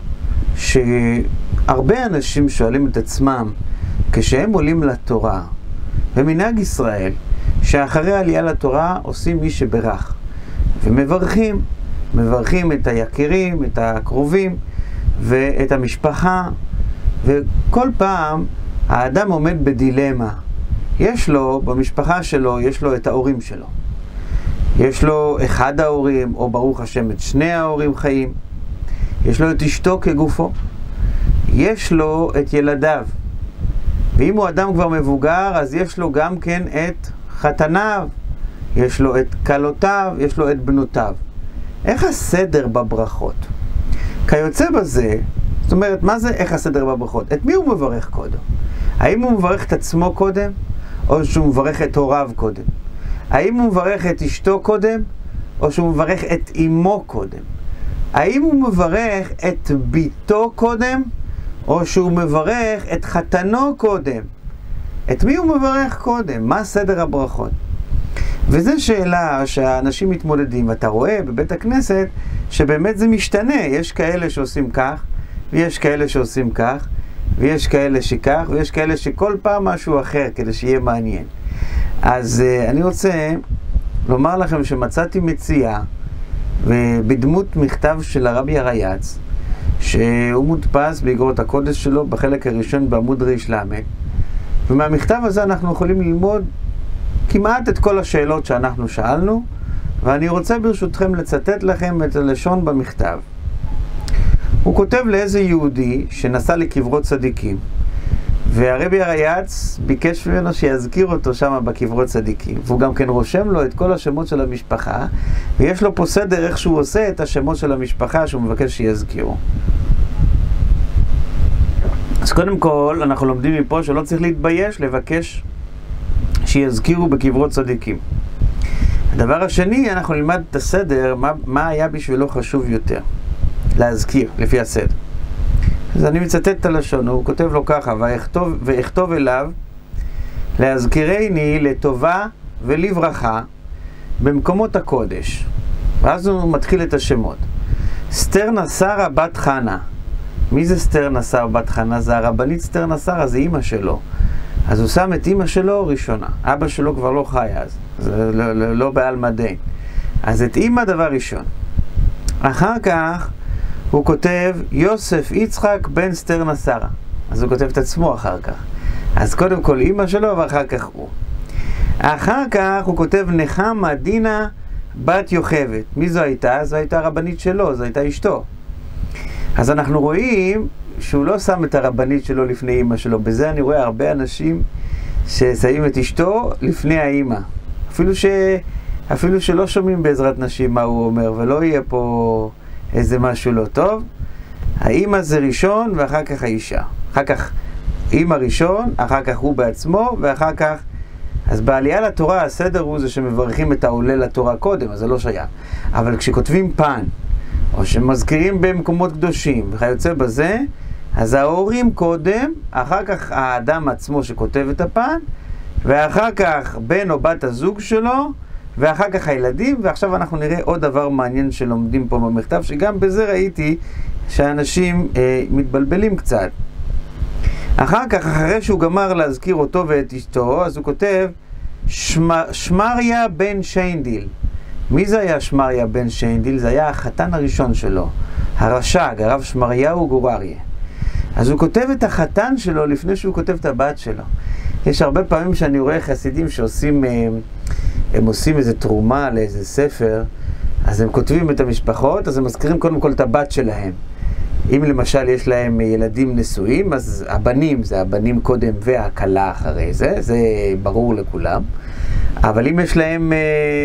שהרבה אנשים שואלים את עצמם כשהם עולים לתורה, במנהג ישראל, שאחרי העלייה לתורה עושים מי שברך, ומברכים, מברכים את היקירים, את הקרובים, ואת המשפחה, וכל פעם האדם עומד בדילמה. יש לו, במשפחה שלו, יש לו את ההורים שלו. יש לו אחד ההורים, או ברוך השם את שני ההורים חיים. יש לו את אשתו כגופו. יש לו את ילדיו. ואם הוא אדם כבר מבוגר, אז יש לו גם כן את חתניו. יש לו את כלותיו, יש לו את בנותיו. איך הסדר בברכות? כיוצא בזה, זאת אומרת, מה זה איך הסדר בברכות? את מי הוא מברך קודם? האם הוא מברך את עצמו קודם? או שהוא מברך את הוריו קודם? האם הוא מברך את אשתו קודם? או שהוא מברך את אמו קודם? האם הוא מברך את ביתו קודם? או שהוא מברך את חתנו קודם? את מי הוא מברך קודם? מה סדר הברכות? וזו שאלה שהאנשים מתמודדים, ואתה רואה בבית הכנסת שבאמת זה משתנה. יש כאלה שעושים כך, ויש כאלה שעושים כך, ויש כאלה שכך, ויש כאלה שכל פעם משהו אחר כדי שיהיה מעניין. אז אני רוצה לומר לכם שמצאתי מציאה בדמות מכתב של הרבי הרייץ, שהוא מודפס באגרות הקודש שלו בחלק הראשון בעמוד ריש למד, ומהמכתב הזה אנחנו יכולים ללמוד כמעט את כל השאלות שאנחנו שאלנו, ואני רוצה ברשותכם לצטט לכם את הלשון במכתב. הוא כותב לאיזה יהודי שנסע לקברות צדיקים, והרבי הרייץ ביקש ממנו שיזכיר אותו שם בקברות צדיקים, והוא גם כן רושם לו את כל השמות של המשפחה, ויש לו פה סדר איך שהוא עושה את השמות של המשפחה שהוא מבקש שיזכירו. אז קודם כל אנחנו לומדים מפה שלא צריך להתבייש לבקש שיזכירו בקברות צדיקים. הדבר השני, אנחנו נלמד את הסדר, מה היה בשבילו חשוב יותר להזכיר לפי הסדר. אז אני מצטט את הלשון, הוא כותב לו ככה, ואכתוב אליו להזכירני לטובה ולברכה במקומות הקודש. ואז הוא מתחיל את השמות. סטרנה שרה בת חנה. מי זה סטרנה שרה בת חנה? זה הרבנית סטרנה שרה, זה אמא שלו. אז הוא שם את אמא שלו ראשונה, אבא שלו כבר לא חי אז. זה לא בעל מדעי. אז את אמא דבר ראשון. אחר כך הוא כותב יוסף יצחק בן סטרנה שרה. אז הוא כותב את עצמו אחר כך. אז קודם כל אמא שלו ואחר כך הוא. אחר כך הוא כותב נחמה דינה בת יוכבת. מי זו הייתה? זו הייתה הרבנית שלו, זו הייתה אשתו. אז אנחנו רואים שהוא לא שם את הרבנית שלו לפני אמא שלו. בזה אני רואה הרבה אנשים ששמים את אשתו לפני האמא. אפילו שלא שומעים בעזרת נשים מה הוא אומר, ולא יהיה פה איזה משהו לא טוב. האמא זה ראשון ואחר כך האישה. אחר כך אמא ראשון, אחר כך הוא בעצמו, ואחר כך... אז בעלייה לתורה הסדר הוא זה שמברכים את העולה לתורה קודם, אז זה לא שייך. אבל כשכותבים פן, או שמזכירים במקומות קדושים, וכיוצא בזה, אז ההורים קודם, אחר כך האדם עצמו שכותב את הפן, ואחר כך בן או בת הזוג שלו, ואחר כך הילדים, ועכשיו אנחנו נראה עוד דבר מעניין שלומדים פה במכתב, שגם בזה ראיתי שאנשים מתבלבלים קצת. אחר כך, אחרי שהוא גמר להזכיר אותו ואת אשתו, אז הוא כותב שמריה בן שיינדיל. מי זה היה שמריה בן שיינדיל? זה היה החתן הראשון שלו, הרש"ג, הרב שמריהו גורריה. אז הוא כותב את החתן שלו לפני שהוא כותב את הבת שלו. יש הרבה פעמים שאני רואה חסידים שעושים, הם עושים איזה תרומה לאיזה ספר, אז הם כותבים את המשפחות, אז הם מזכירים קודם כל את הבת שלהם. אם למשל יש להם ילדים נשואים, אז הבנים זה הבנים קודם והכלה אחרי זה, זה ברור לכולם. אבל אם יש להם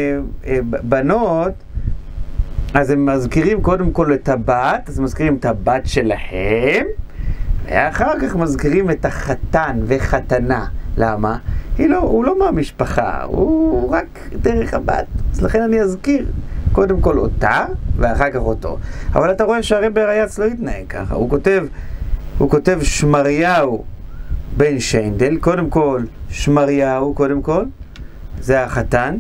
בנות, אז הם מזכירים קודם כל את הבת, אז מזכירים את הבת שלהם, ואחר כך מזכירים את החתן וחתנה. למה? הוא לא מהמשפחה, הוא רק דרך הבת. אז לכן אני אזכיר קודם כל אותה, ואחר כך אותו. אבל אתה רואה שהרבי הריי"צ לא יתנהג ככה. הוא כותב שמריהו בן שיינדל, קודם כל שמריהו, קודם כל, זה החתן.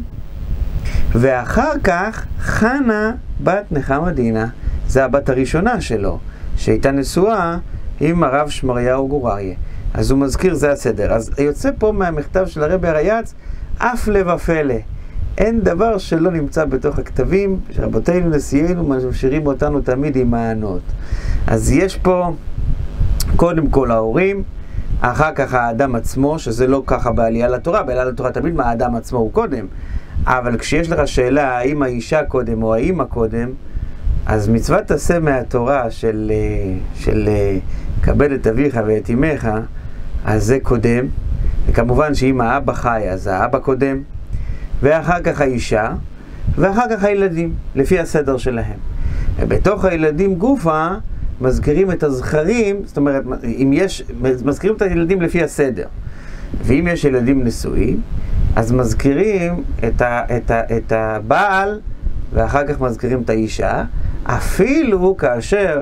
ואחר כך חנה בת נחמה דינה, זה הבת הראשונה שלו, שהייתה נשואה עם הרב שמריהו גורריה. אז הוא מזכיר, זה הסדר. אז יוצא פה מהמכתב של הרבי הריי"צ, אף לב הפלא. אין דבר שלא נמצא בתוך הכתבים, שרבותינו נשיאנו משאירים אותנו תמיד עם מענות. אז יש פה קודם כל ההורים, אחר כך האדם עצמו, שזה לא ככה בעלייה לתורה, בעלייה לתורה תמיד האדם עצמו הוא קודם. אבל כשיש לך שאלה האם האישה קודם או האמא קודם, אז מצוות תעשה מהתורה של כבד את אביך ואת אמך, אז זה קודם. וכמובן שאם האבא חי, אז האבא קודם. ואחר כך האישה, ואחר כך הילדים, לפי הסדר שלהם. ובתוך הילדים גופה, מזכירים את הזכרים, זאת אומרת, מזכירים את הילדים לפי הסדר. ואם יש ילדים נשואים, אז מזכירים את הבעל, ואחר כך מזכירים את האישה, אפילו כאשר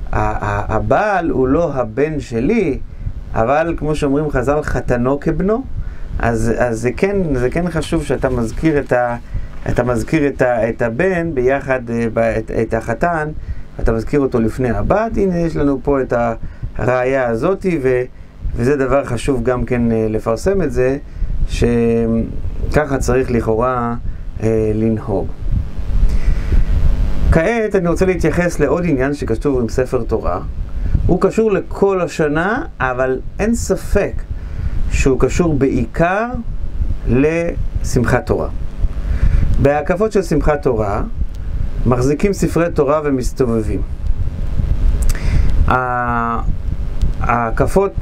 הבעל הוא לא הבן שלי, אבל כמו שאומרים חז"ל, חתנו כבנו, אז זה כן חשוב שאתה מזכיר את הבן ביחד, את החתן, אתה מזכיר אותו לפני הבת. הנה יש לנו פה את הראיה הזאת, וזה דבר חשוב גם כן לפרסם את זה, שככה צריך לכאורה לנהוג. כעת אני רוצה להתייחס לעוד עניין שכתוב עם ספר תורה. הוא קשור לכל השנה, אבל אין ספק שהוא קשור בעיקר לשמחת תורה. בהקפות של שמחת תורה מחזיקים ספרי תורה ומסתובבים. ההקפות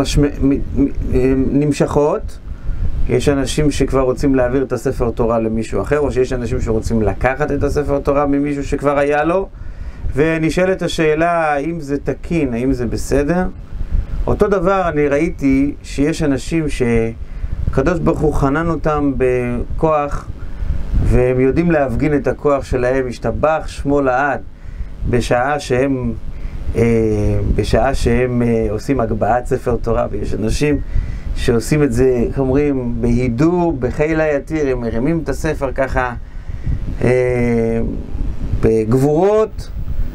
נמשכות. יש אנשים שכבר רוצים להעביר את הספר תורה למישהו אחר, או שיש אנשים שרוצים לקחת את הספר תורה ממישהו שכבר היה לו, ונשאלת השאלה האם זה תקין, האם זה בסדר. אותו דבר אני ראיתי שיש אנשים שהקדוש ברוך הוא חנן אותם בכוח, והם יודעים להפגין את הכוח שלהם, השתבח שמו לעד, בשעה שהם עושים הגבהת ספר תורה. ויש אנשים שעושים את זה, איך אומרים, בהידור, בחיל היתיר, הם מרימים את הספר ככה בגבורות,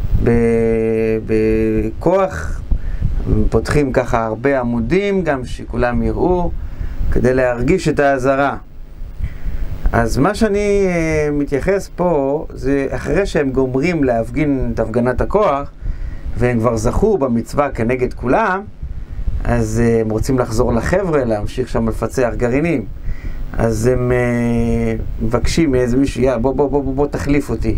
בכוח, פותחים ככה הרבה עמודים, גם שכולם יראו, כדי להרגיש את העזרה. אז מה שאני מתייחס פה, זה אחרי שהם גומרים להפגין את הפגנת הכוח, והם כבר זכו במצווה כנגד כולם, אז הם רוצים לחזור לחבר'ה, להמשיך שם לפצח גרעינים. אז הם מבקשים מאיזה מישהו, בוא תחליף אותי,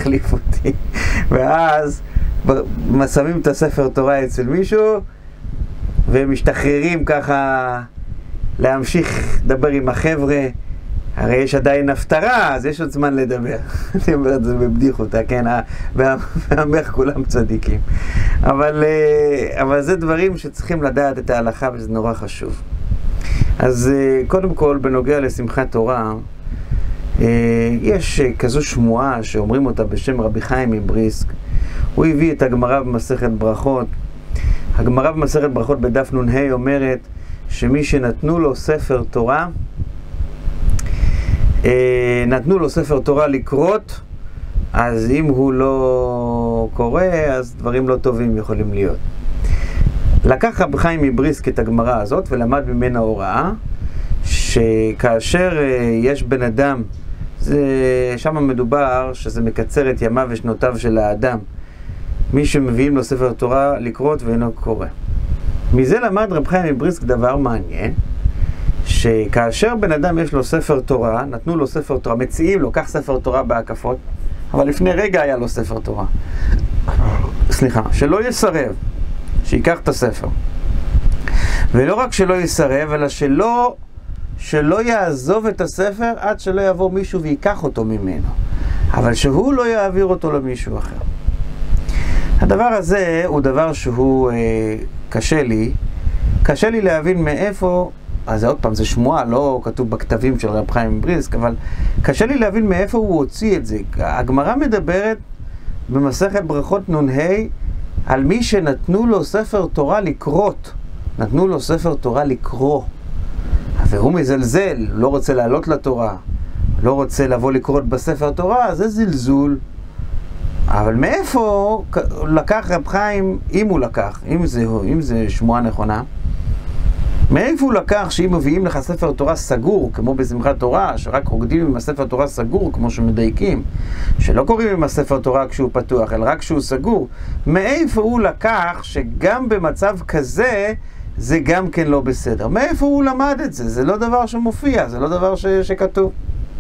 ואז שמים את הספר תורה אצל מישהו, והם משתחררים ככה להמשיך לדבר עם החבר'ה. הרי יש עדיין הפטרה, אז יש עוד זמן לדבר. אני אומר את זה בבדיחותא, כן? והמך כולם צדיקים. אבל זה דברים שצריכים לדעת את ההלכה, וזה נורא חשוב. אז קודם כל, בנוגע לשמחת תורה, יש כזו שמועה שאומרים אותה בשם רבי חיים מבריסק. הוא הביא את הגמרא במסכת ברכות. הגמרא במסכת ברכות בדף נ"ה אומרת שמי שנתנו לו ספר תורה, נתנו לו ספר תורה לקרות, אז אם הוא לא קורא, אז דברים לא טובים יכולים להיות. לקח רבי חיים מבריסק את הגמרא הזאת ולמד ממנה הוראה, שכאשר יש בן אדם, שם מדובר שזה מקצר את ימיו ושנותיו של האדם, מי שמביאים לו ספר תורה לקרות ואינו קורא. מזה למד רבי חיים מבריסק דבר מעניין, שכאשר בן אדם יש לו ספר תורה, נתנו לו ספר תורה, מציעים לו, קח ספר תורה בהקפות, אבל לפני רגע היה לו ספר תורה. שלא יסרב, שיקח את הספר. ולא רק שלא יסרב, אלא שלא יעזוב את הספר עד שלא יבוא מישהו ויקח אותו ממנו. אבל שהוא לא יעביר אותו למישהו אחר. הדבר הזה הוא דבר שהוא קשה לי להבין מאיפה, אז עוד פעם, זה שמועה, לא כתוב בכתבים של רבי חיים מבריסק, אבל קשה לי להבין מאיפה הוא הוציא את זה. הגמרא מדברת במסכת ברכות נ"ה על מי שנתנו לו ספר תורה לקרות. נתנו לו ספר תורה לקרוא. והוא מזלזל, לא רוצה לעלות לתורה, לא רוצה לבוא לקרות בספר תורה, זה זלזול. אבל מאיפה לקח רבי חיים, אם הוא לקח, אם זה שמועה נכונה, מאיפה הוא לקח שאם מביאים לך ספר תורה סגור, כמו בשמחת תורה, שרק רוקדים עם הספר תורה סגור, כמו שמדייקים, שלא קוראים עם הספר תורה כשהוא פתוח, אלא רק כשהוא סגור, מאיפה הוא לקח שגם במצב כזה, זה גם כן לא בסדר? מאיפה הוא למד את זה? זה לא דבר שמופיע, זה לא דבר שכתוב.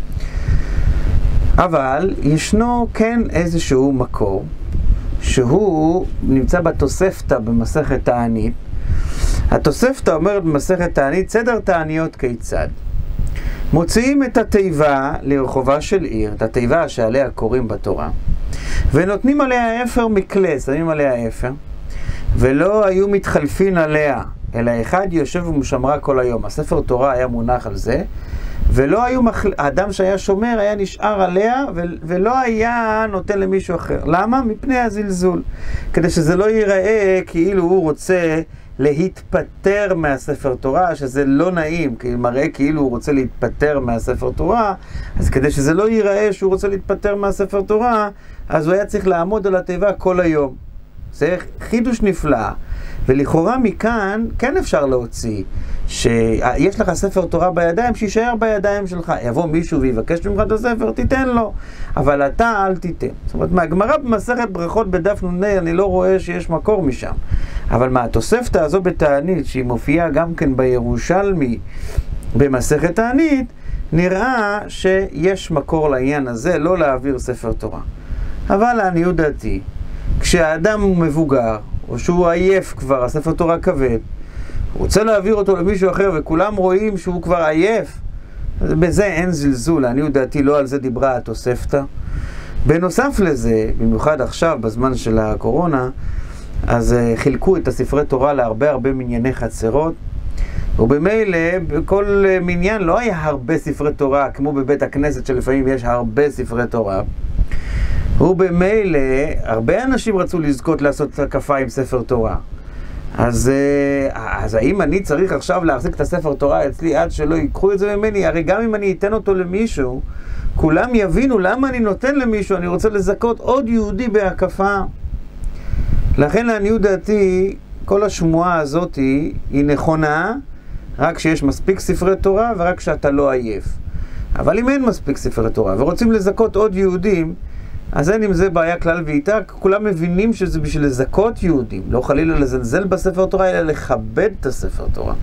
אבל ישנו כן איזשהו מקור, שהוא נמצא בתוספתא במסכת תענית. התוספתא אומרת במסכת תענית, סדר תעניות כיצד? מוציאים את התיבה לרחובה של עיר, את התיבה שעליה קוראים בתורה, ונותנים עליה אפר מקלה, שמים עליה אפר, ולא היו מתחלפין עליה, אלא אחד יושב ומשמרה כל היום. הספר תורה היה מונח על זה, ולא היו האדם שהיה שומר היה נשאר עליה, ולא היה נותן למישהו אחר. למה? מפני הזלזול. כדי שזה לא ייראה כאילו הוא רוצה להתפטר מהספר תורה, שזה לא נעים, כי מראה כאילו הוא רוצה להתפטר מהספר תורה, אז כדי שזה לא ייראה שהוא רוצה להתפטר מהספר תורה, אז הוא היה צריך לעמוד על התיבה כל היום. זה חידוש נפלא, ולכאורה מכאן כן אפשר להוציא שיש לך ספר תורה בידיים, שישאר בידיים שלך. יבוא מישהו ויבקש ממך את הספר, תיתן לו, אבל אתה אל תיתן. זאת אומרת, מהגמרא במסכת ברכות בדף נ"ה אני לא רואה שיש מקור משם, אבל מהתוספתא הזו בתענית, שהיא מופיעה גם כן בירושלמי במסכת תענית, נראה שיש מקור לעניין הזה, לא להעביר ספר תורה. אבל לעניות דעתי, כשהאדם הוא מבוגר, או שהוא עייף כבר, הספר תורה כבד, הוא רוצה להעביר אותו למישהו אחר, וכולם רואים שהוא כבר עייף, בזה אין זלזול. לעניות דעתי לא על זה דיברה התוספתא. בנוסף לזה, במיוחד עכשיו, בזמן של הקורונה, אז חילקו את הספרי תורה להרבה מנייני חצרות, ובמילא בכל מניין לא היה הרבה ספרי תורה, כמו בבית הכנסת שלפעמים יש הרבה ספרי תורה. ובמילא הרבה אנשים רצו לזכות לעשות הקפה עם ספר תורה. אז האם אני צריך עכשיו להחזיק את הספר תורה אצלי עד שלא ייקחו את זה ממני? הרי גם אם אני אתן אותו למישהו, כולם יבינו למה אני נותן למישהו, אני רוצה לזכות עוד יהודי בהקפה. לכן לעניות דעתי, כל השמועה הזאת היא נכונה, רק שיש מספיק ספרי תורה ורק שאתה לא עייף. אבל אם אין מספיק ספר תורה ורוצים לזכות עוד יהודים, אז אין עם זה בעיה כלל ועיקר, כולם מבינים שזה בשביל לזכות יהודים, לא חלילה לזלזל בספר תורה, אלא לכבד את הספר תורה.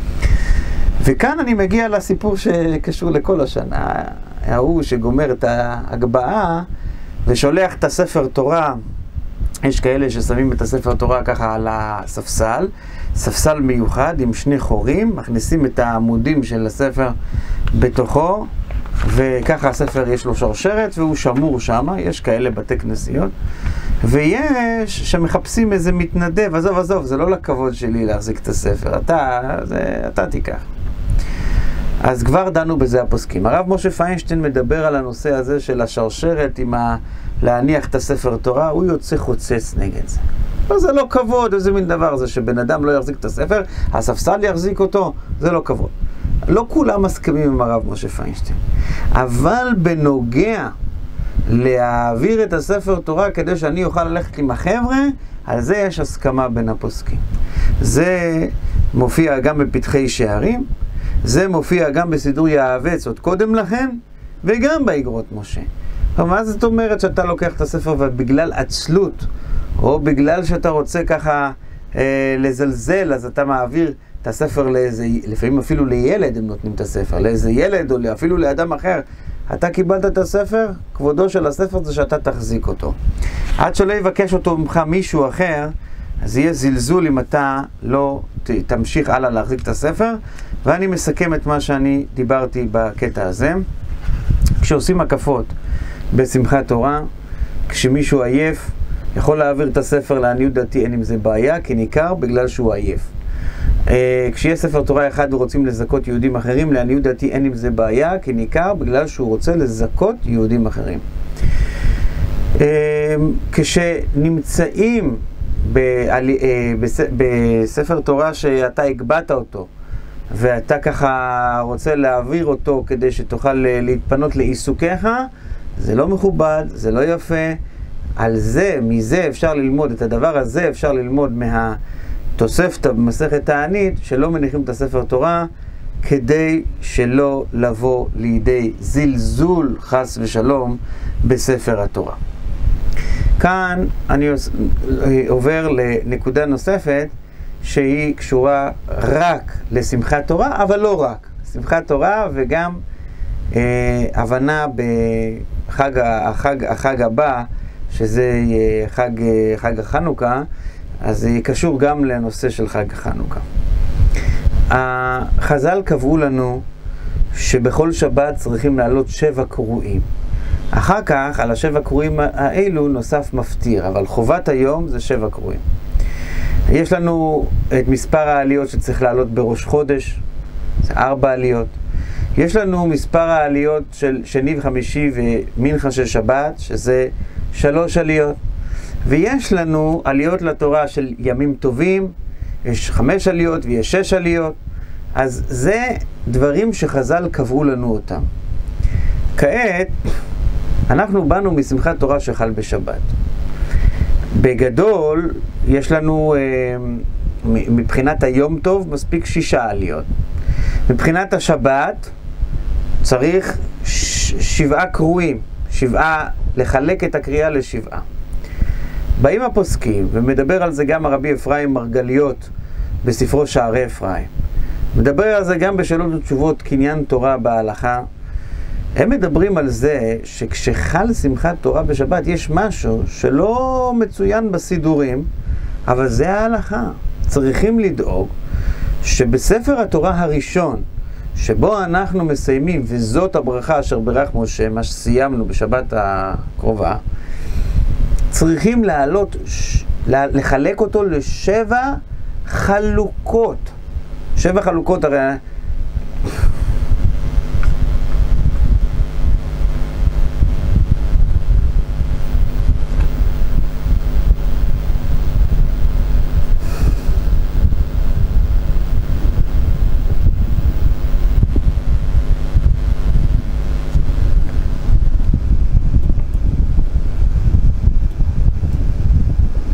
וכאן אני מגיע לסיפור שקשור לכל השנה, ההוא שגומר את ההגבהה ושולח את הספר תורה. יש כאלה ששמים את הספר תורה ככה על הספסל, ספסל מיוחד עם שני חורים, מכניסים את העמודים של הספר בתוכו, וככה הספר יש לו שרשרת והוא שמור שם, יש כאלה בתי כנסיות, ויש שמחפשים איזה מתנדב, עזוב, זה לא לכבוד שלי להחזיק את הספר, אתה תיקח. אז כבר דנו בזה הפוסקים. הרב משה פיינשטיין מדבר על הנושא הזה של השרשרת עם להניח את הספר תורה, הוא יוצא חוצץ נגד זה. אבל זה לא כבוד, איזה מין דבר זה שבן אדם לא יחזיק את הספר, הספסל יחזיק אותו, זה לא כבוד. לא כולם מסכימים עם הרב משה פיינשטיין. אבל בנוגע להעביר את הספר תורה כדי שאני אוכל ללכת עם החבר'ה, על זה יש הסכמה בין הפוסקים. זה מופיע גם בפתחי שערים, זה מופיע גם בסידור יעבץ עוד קודם לכן, וגם באגרות משה. מה זאת אומרת שאתה לוקח את הספר ובגלל עצלות, או בגלל שאתה רוצה ככה לזלזל, אז אתה מעביר את הספר לאיזה, לפעמים אפילו לילד הם נותנים את הספר, לאיזה ילד או אפילו לאדם אחר. אתה קיבלת את הספר, כבודו של הספר זה שאתה תחזיק אותו. עד שלא יבקש אותו ממך מישהו אחר, אז יהיה זלזול אם אתה לא תמשיך הלאה להחזיק את הספר. ואני מסכם את מה שאני דיברתי בקטע הזה. כשעושים הקפות בשמחת תורה, כשמישהו עייף, יכול להעביר את הספר לעניות דעתי, אין עם זה בעיה, כי ניכר בגלל שהוא עייף. כשיש ספר תורה אחד ורוצים לזכות יהודים אחרים, לעניות דעתי אין עם זה בעיה, כי ניכר בגלל שהוא רוצה לזכות יהודים אחרים. כשנמצאים בספר תורה שאתה הגבעת אותו, ואתה ככה רוצה להעביר אותו כדי שתוכל להתפנות לעיסוקיך, זה לא מכובד, זה לא יפה. על זה, מזה אפשר ללמוד, את הדבר הזה אפשר ללמוד מהתוספתא במסכת תענית, שלא מניחים את הספר תורה, כדי שלא לבוא לידי זלזול חס ושלום בספר התורה. כאן אני עובר לנקודה נוספת, שהיא קשורה רק לשמחת תורה, אבל לא רק. שמחת תורה וגם הבנה החג הבא, שזה חג החנוכה, אז זה קשור גם לנושא של חג החנוכה. החז"ל קבעו לנו שבכל שבת צריכים לעלות 7 קרואים. אחר כך, על 7 קרואים האלו נוסף מפטיר, אבל חובת היום זה 7 קרואים. יש לנו את מספר העליות שצריך לעלות בראש חודש, זה 4 עליות. יש לנו מספר העליות של שני וחמישי ומנחה של שבת, שזה 3 עליות. ויש לנו עליות לתורה של ימים טובים, יש 5 עליות ויש 6 עליות. אז זה דברים שחז"ל קבעו לנו אותם. כעת, אנחנו באנו משמחת תורה שחל בשבת. בגדול, יש לנו מבחינת היום טוב מספיק 6 עליות. מבחינת השבת צריך 7 קרואים, 7, לחלק את הקריאה ל7. באים הפוסקים, ומדבר על זה גם הרבי אפרים מרגליות בספרו שערי אפרים. מדבר על זה גם בשאלות ותשובות קניין תורה בהלכה. הם מדברים על זה שכשחל שמחת תורה בשבת יש משהו שלא מצוין בסידורים, אבל זה ההלכה. צריכים לדאוג שבספר התורה הראשון, שבו אנחנו מסיימים, וזאת הברכה אשר ברך משה, מה שסיימנו בשבת הקרובה, צריכים לחלק אותו ל7 חלוקות. 7 חלוקות, הרי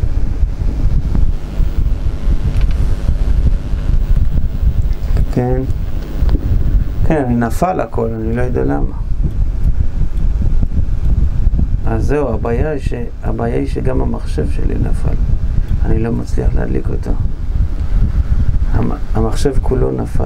כן. נפל הכל, אני לא יודע למה. אז זהו, הבעיה היא שגם המחשב שלי נפל. אני לא מצליח להדליק אותו. המחשב כולו נפל.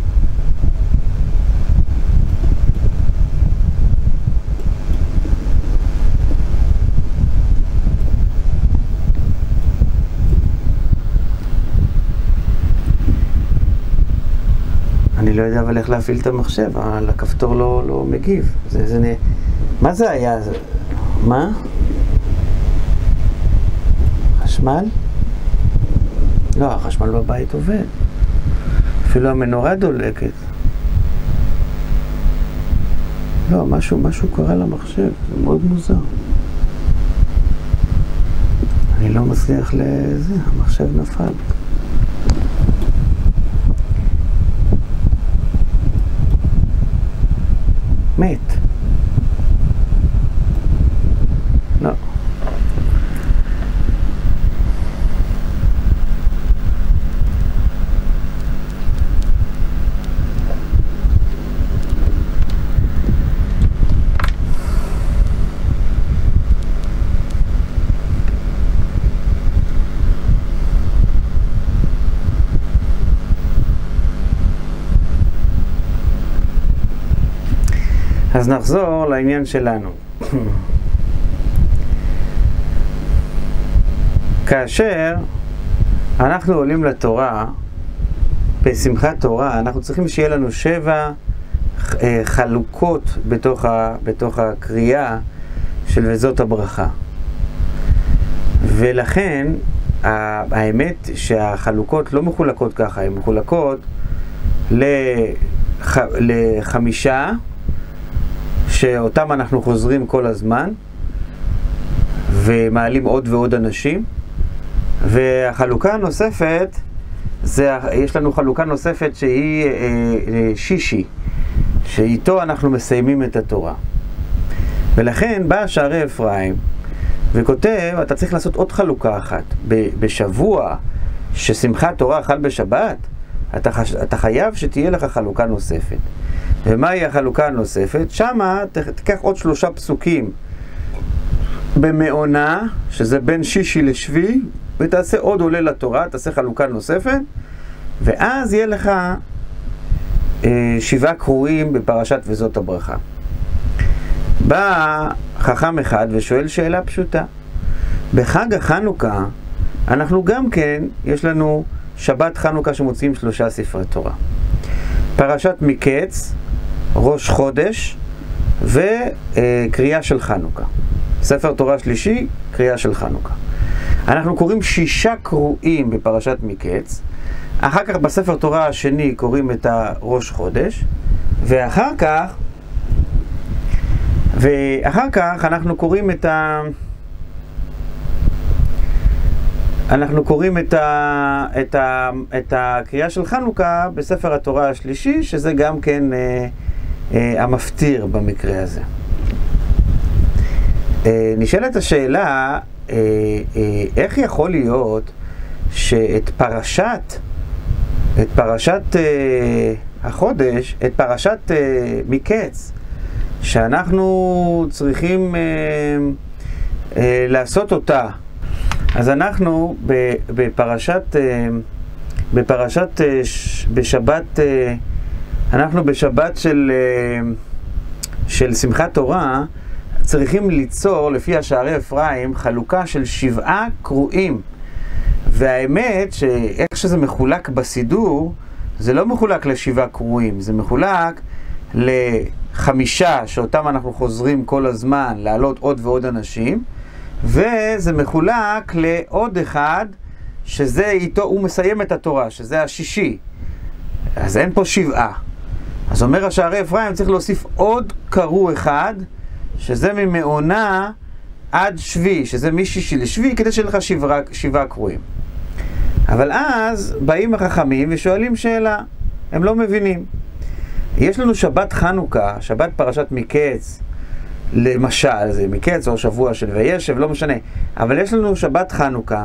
אני לא יודע אבל איך להפעיל את המחשב, הכפתור לא מגיב. מה זה היה? מה? חשמל? לא, החשמל בבית עובד. אפילו המנורה דולקת. לא, משהו קרה למחשב, זה מאוד מוזר. אני לא מצליח לזה, המחשב נפל. מת. לא. אז נחזור לעניין שלנו. כאשר אנחנו עולים לתורה, בשמחת תורה, אנחנו צריכים שיהיה לנו 7 חלוקות בתוך הקריאה של וזאת הברכה. ולכן, האמת שהחלוקות לא מחולקות ככה, הן מחולקות ל5, שאותם אנחנו חוזרים כל הזמן ומעלים עוד ועוד אנשים. והחלוקה הנוספת, יש לנו חלוקה נוספת שהיא שישי, שאיתו אנחנו מסיימים את התורה. ולכן בא שערי אפרים וכותב, אתה צריך לעשות עוד חלוקה אחת. בשבוע ששמחת תורה חל בשבת, אתה חייב שתהיה לך חלוקה נוספת. ומהי החלוקה הנוספת? שמה תיקח עוד 3 פסוקים במעונה, שזה בין שישי לשביעי, ותעשה עוד עולה לתורה, תעשה חלוקה נוספת, ואז יהיה לך 7 קרואים בפרשת וזאת הברכה. בא חכם אחד ושואל שאלה פשוטה. בחג החנוכה, אנחנו גם כן, יש לנו שבת חנוכה שמוציאים 3 ספרי תורה. פרשת מקץ, ראש חודש וקריאה של חנוכה. ספר תורה שלישי, קריאה של חנוכה. אנחנו קוראים 6 קרואים בפרשת מקץ, אחר כך בספר תורה השני קוראים את הראש חודש, ואחר כך אנחנו קוראים את הקריאה של חנוכה בספר התורה השלישי, שזה גם כן המפטיר במקרה הזה. נשאלת השאלה, איך יכול להיות שאת פרשת החודש, את פרשת מקץ, שאנחנו צריכים לעשות אותה, אז אנחנו בשבת של שמחת תורה צריכים ליצור לפי השערי אפרים חלוקה של 7 קרואים. והאמת שאיך שזה מחולק בסידור, זה לא מחולק ל7 קרואים, זה מחולק ל5 שאותם אנחנו חוזרים כל הזמן לעלות עוד ועוד אנשים, וזה מחולק לעוד אחד שזה איתו הוא מסיים את התורה, שזה השישי. אז אין פה 7. אז אומר השערי אפרים, צריך להוסיף עוד קרוא אחד, שזה ממעונה עד שביעי, שזה משישי לשביעי, כדי שיהיה לך 7 קרואים. אבל אז באים החכמים ושואלים שאלה, הם לא מבינים. יש לנו שבת חנוכה, שבת פרשת מקץ, למשל, זה מקץ או שבוע של וישב, לא משנה. אבל יש לנו שבת חנוכה,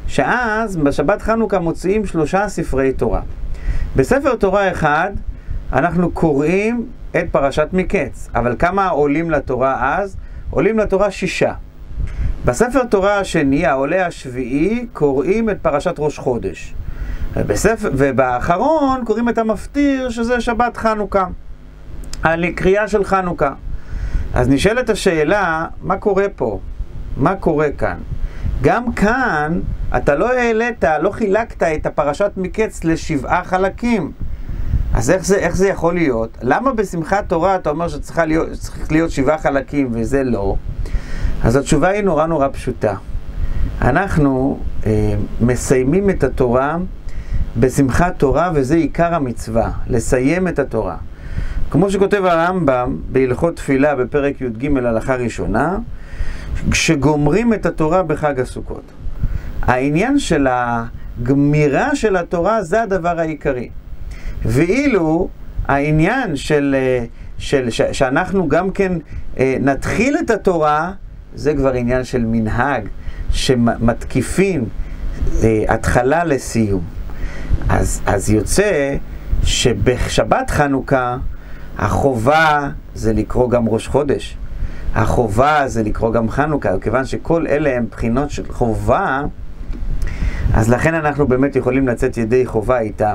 שאז בשבת חנוכה מוציאים 3 ספרי תורה. בספר תורה אחד, אנחנו קוראים את פרשת מקץ. אבל כמה עולים לתורה אז? עולים לתורה 6. בספר תורה השני, העולה השביעי, קוראים את פרשת ראש חודש. ובאחרון קוראים את המפטיר, שזה שבת חנוכה. הקריאה של חנוכה. אז נשאלת השאלה, מה קורה פה? מה קורה כאן? גם כאן אתה לא העלית, לא חילקת את הפרשת מקץ ל7 חלקים. אז איך זה יכול להיות? למה בשמחת תורה אתה אומר שצריך להיות 7 חלקים וזה לא? אז התשובה היא נורא פשוטה. אנחנו מסיימים את התורה בשמחת תורה, וזה עיקר המצווה, לסיים את התורה. כמו שכותב הרמב"ם בהלכות תפילה בפרק י"ג הלכה ראשונה, כשגומרים את התורה בחג הסוכות. העניין של הגמירה של התורה זה הדבר העיקרי. ואילו העניין שאנחנו גם כן נתחיל את התורה, זה כבר עניין של מנהג, שמתקיפים התחלה לסיום. אז יוצא שבשבת חנוכה החובה זה לקרוא גם ראש חודש. החובה זה לקרוא גם חנוכה, וכיוון שכל אלה הם בחינות של חובה, אז לכן אנחנו באמת יכולים לצאת ידי חובה איתם.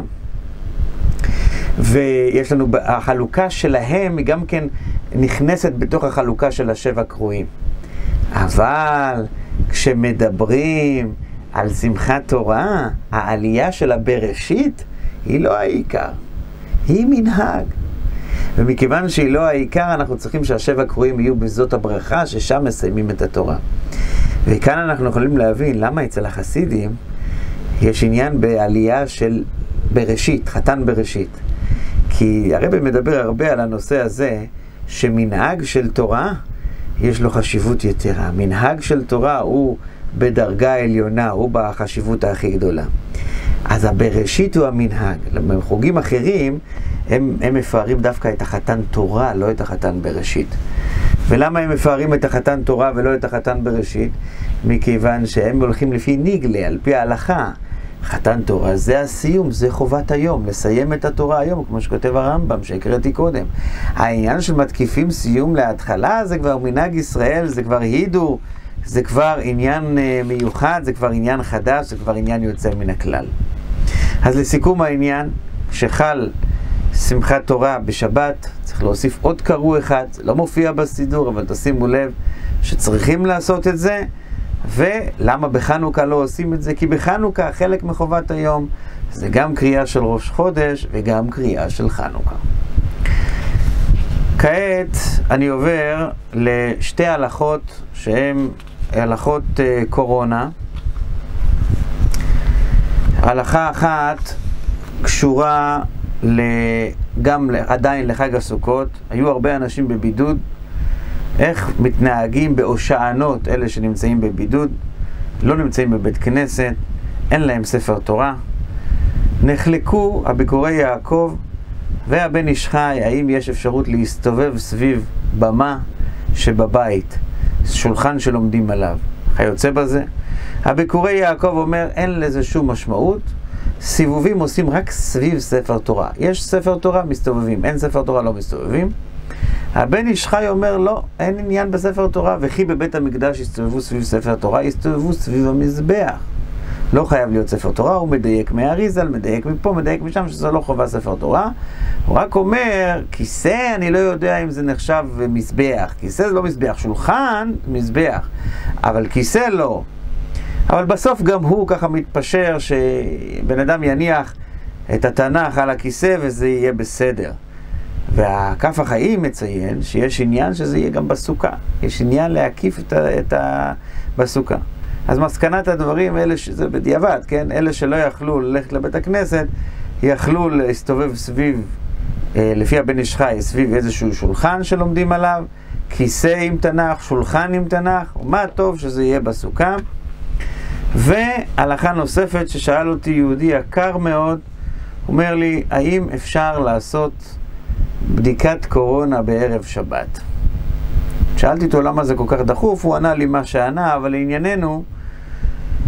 ויש לנו, החלוקה שלהם היא גם כן נכנסת בתוך החלוקה של 7 קרואים. אבל כשמדברים על שמחת תורה, העלייה של הבראשית היא לא העיקר, היא מנהג. ומכיוון שהיא לא העיקר, אנחנו צריכים שה7 קרואים יהיו בזאת הברכה, ששם מסיימים את התורה. וכאן אנחנו יכולים להבין למה אצל החסידים יש עניין בעלייה של בראשית, חתן בראשית. כי הרבי מדבר הרבה על הנושא הזה, שמנהג של תורה יש לו חשיבות יתרה. מנהג של תורה הוא בדרגה עליונה, הוא בחשיבות הכי גדולה. אז הבראשית הוא המנהג. בחוגים אחרים הם מפארים דווקא את החתן תורה, לא את החתן בראשית. ולמה הם מפארים את החתן תורה ולא את החתן בראשית? מכיוון שהם הולכים לפי ניגלה, על פי ההלכה. חתן תורה זה הסיום, זה חובת היום, לסיים את התורה היום, כמו שכותב הרמב"ם שהקראתי קודם. העניין של מתקיפים סיום להתחלה זה כבר מנהג ישראל, זה כבר הידור, זה כבר עניין מיוחד, זה כבר עניין חדש, זה כבר עניין יוצא מן הכלל. אז לסיכום העניין, שחל שמחת תורה בשבת, צריך להוסיף עוד קרוא אחד, זה לא מופיע בסידור, אבל תשימו לב שצריכים לעשות את זה. ולמה בחנוכה לא עושים את זה? כי בחנוכה חלק מחובת היום זה גם קריאה של ראש חודש וגם קריאה של חנוכה. כעת אני עובר לשתי הלכות שהן הלכות קורונה. הלכה אחת קשורה גם עדיין לחג הסוכות. היו הרבה אנשים בבידוד. איך מתנהגים בהושענות אלה שנמצאים בבידוד, לא נמצאים בבית כנסת, אין להם ספר תורה. נחלקו הביקורי יעקב והבן איש חי, האם יש אפשרות להסתובב סביב במה שבבית, שולחן שלומדים עליו, כיוצא בזה. הביקורי יעקב אומר אין לזה שום משמעות, סיבובים עושים רק סביב ספר תורה. יש ספר תורה, מסתובבים, אין ספר תורה, לא מסתובבים. הבן איש חי אומר לא, אין עניין בספר תורה, וכי בבית המקדש הסתובבו סביב ספר תורה, הסתובבו סביב המזבח. לא חייב להיות ספר תורה, הוא מדייק מהאריזל, מדייק מפה, מדייק משם, שזה לא חובה ספר תורה. הוא רק אומר, כיסא אני לא יודע אם זה נחשב מזבח, כיסא זה לא מזבח, שולחן מזבח, אבל כיסא לא. אבל בסוף גם הוא ככה מתפשר שבן אדם יניח את התנ"ך על הכיסא וזה יהיה בסדר. והכף החיים מציין שיש עניין שזה יהיה גם בסוכה. יש עניין להקיף בסוכה. אז מסקנת הדברים, אלה שזה בדיעבד, כן? אלה שלא יכלו ללכת לבית הכנסת, יכלו להסתובב סביב, לפי הבן איש חי, סביב איזשהו שולחן שלומדים עליו, כיסא עם תנ"ך, שולחן עם תנ"ך, ומה טוב שזה יהיה בסוכה. והלכה נוספת ששאל אותי יהודי יקר מאוד, אומר לי, האם אפשר לעשות בדיקת קורונה בערב שבת? שאלתי אותו למה זה כל כך דחוף, הוא ענה לי מה שענה, אבל לענייננו,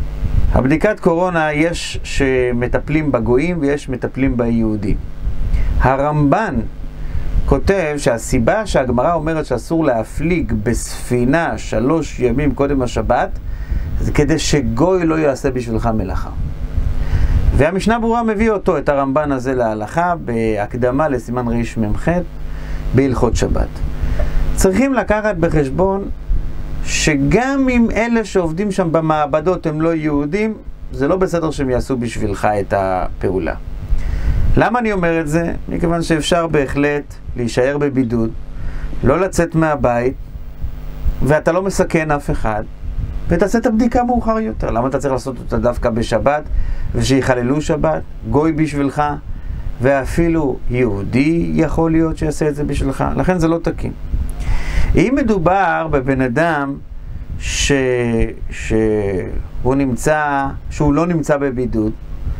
הבדיקת קורונה יש שמטפלים בגויים ויש מטפלים ביהודים. הרמב"ן כותב שהסיבה שהגמרא אומרת שאסור להפליג בספינה 3 ימים קודם השבת, זה כדי שגוי לא יעשה בשבילך מלאכה. והמשנה ברורה מביא אותו, את הרמב"ן הזה להלכה, בהקדמה לסימן רמ"ח בהלכות שבת. צריכים לקחת בחשבון שגם אם אלה שעובדים שם במעבדות הם לא יהודים, זה לא בסדר שהם יעשו בשבילך את הפעולה. למה אני אומר את זה? מכיוון שאפשר בהחלט להישאר בבידוד, לא לצאת מהבית, ואתה לא מסכן אף אחד, ותעשה את הבדיקה מאוחר יותר. למה אתה צריך לעשות אותה דווקא בשבת, ושיחללו שבת, גוי בשבילך, ואפילו יהודי יכול להיות שיעשה את זה בשבילך? לכן זה לא תקין. אם מדובר בבן אדם שהוא לא נמצא בבידוד,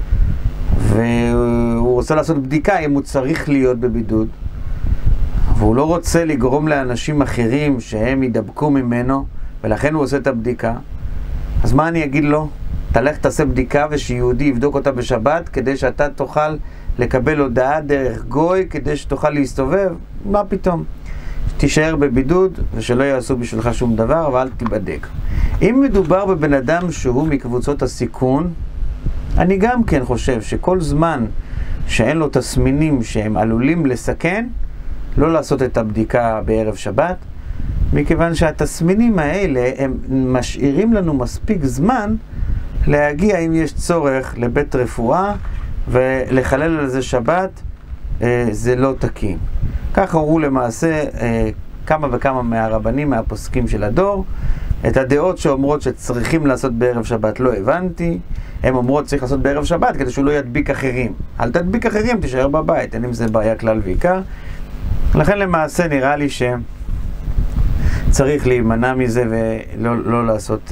והוא רוצה לעשות בדיקה אם הוא צריך להיות בבידוד, והוא לא רוצה לגרום לאנשים אחרים שהם ידבקו ממנו, ולכן הוא עושה את הבדיקה, אז מה אני אגיד לו? תלך תעשה בדיקה ושיהודי יבדוק אותה בשבת, כדי שאתה תוכל לקבל הודעה דרך גוי, כדי שתוכל להסתובב? מה פתאום? תישאר בבידוד ושלא יעשו בשבילך שום דבר, אבל תיבדק. אם מדובר בבן אדם שהוא מקבוצות הסיכון, אני גם כן חושב שכל זמן שאין לו תסמינים שהם עלולים לסכן, לא לעשות את הבדיקה בערב שבת, מכיוון שהתסמינים האלה הם משאירים לנו מספיק זמן להגיע, אם יש צורך, לבית רפואה ולחלל על זה שבת. זה לא תקין. כך הורו למעשה כמה וכמה מהרבנים, מהפוסקים של הדור. את הדעות שאומרות שצריכים לעשות בערב שבת לא הבנתי. הם אומרות צריך לעשות בערב שבת כדי שהוא לא ידביק אחרים. אל תדביק אחרים, תישאר בבית, אין עם זה בעיה כלל ועיקר. לכן למעשה נראה לי שצריך להימנע מזה ולא לעשות.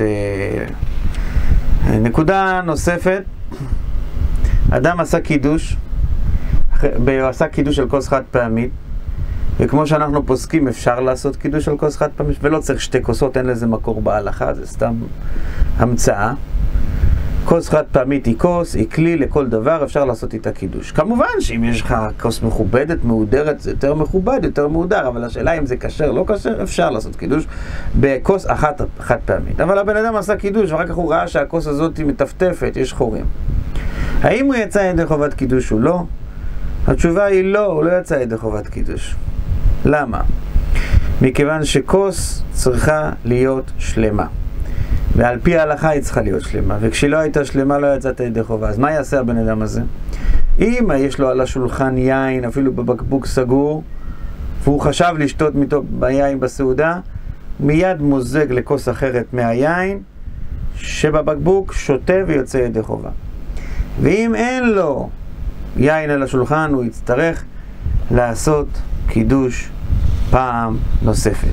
נקודה נוספת, אדם עשה קידוש, עשה קידוש של כוס חד פעמית, וכמו שאנחנו פוסקים אפשר לעשות קידוש של כוס חד פעמית, ולא צריך 2 כוסות, אין לזה מקור בהלכה, זה סתם המצאה. כוס חד פעמית היא כוס, היא כלי לכל דבר, אפשר לעשות איתה קידוש. כמובן שאם יש לך כוס מכובדת, מהודרת, זה יותר מכובד, יותר מהודר, אבל השאלה אם זה כשר, לא כשר, אפשר לעשות קידוש בכוס אחת חד פעמית. אבל הבן אדם עשה קידוש, ואחר כך הוא ראה שהכוס הזאת היא מטפטפת, יש חורים. האם הוא יצא ידי חובת קידוש או לא? התשובה היא לא, הוא לא יצא ידי חובת קידוש. למה? מכיוון שכוס צריכה להיות שלמה. ועל פי ההלכה היא צריכה להיות שלמה, וכשהיא לא הייתה שלמה לא יצאת ידי חובה. אז מה יעשה הבן אדם הזה? אם יש לו על השולחן יין, אפילו בבקבוק סגור, והוא חשב לשתות ביין בסעודה, מיד מוזג לכוס אחרת מהיין שבבקבוק, שותה ויוצא ידי חובה. ואם אין לו יין על השולחן, הוא יצטרך לעשות קידוש פעם נוספת.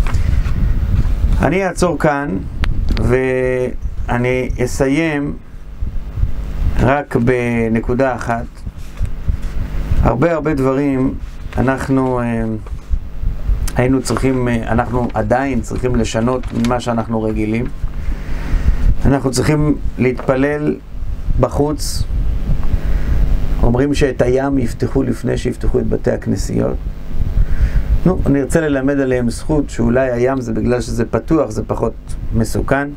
אני אעצור כאן ואני אסיים רק בנקודה אחת. הרבה דברים אנחנו עדיין צריכים לשנות ממה שאנחנו רגילים. אנחנו צריכים להתפלל בחוץ. אומרים שאת הים יפתחו לפני שיפתחו את בתי הכנסיות. אני רוצה ללמד עליהם זכות שאולי הים זה בגלל שזה פתוח, זה פחות מסוכן.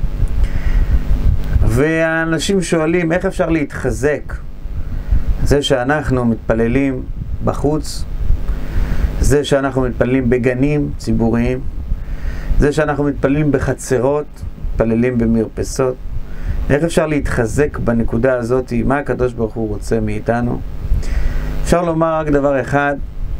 והאנשים שואלים איך אפשר להתחזק. זה שאנחנו מתפללים בחוץ, זה שאנחנו מתפללים בגנים ציבוריים, זה שאנחנו מתפללים בחצרות, מתפללים במרפסות. איך אפשר להתחזק בנקודה הזאת? מה הקדוש ברוך הוא רוצה מאיתנו? אפשר לומר רק דבר אחד,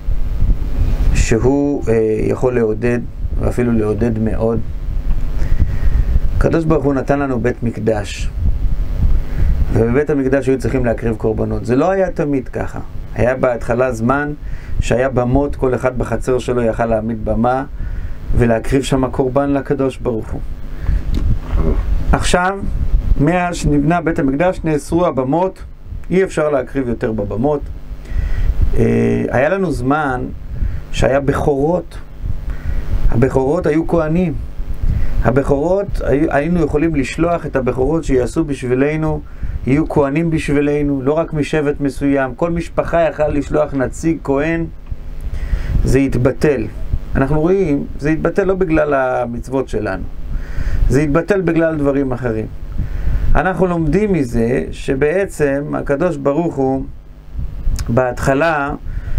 שהוא יכול לעודד, ואפילו לעודד מאוד. הקדוש ברוך הוא נתן לנו בית מקדש, ובבית המקדש היו צריכים להקריב קורבנות. זה לא היה תמיד ככה. היה בהתחלה זמן שהיה במות, כל אחד בחצר שלו יכל להעמיד במה ולהקריב שם קורבן לקדוש ברוך הוא. עכשיו, מאז שנבנה בית המקדש נאסרו הבמות, אי אפשר להקריב יותר בבמות. היה לנו זמן שהיה בכורות. הבכורות היו כהנים. הבכורות, היינו יכולים לשלוח את הבכורות שיעשו בשבילנו יהיו כהנים בשבילנו, לא רק משבט מסוים. כל משפחה יכל לשלוח נציג כהן, זה יתבטל. אנחנו רואים, זה יתבטל לא בגלל המצוות שלנו, זה יתבטל בגלל דברים אחרים. אנחנו לומדים מזה שבעצם הקדוש ברוך הוא בהתחלה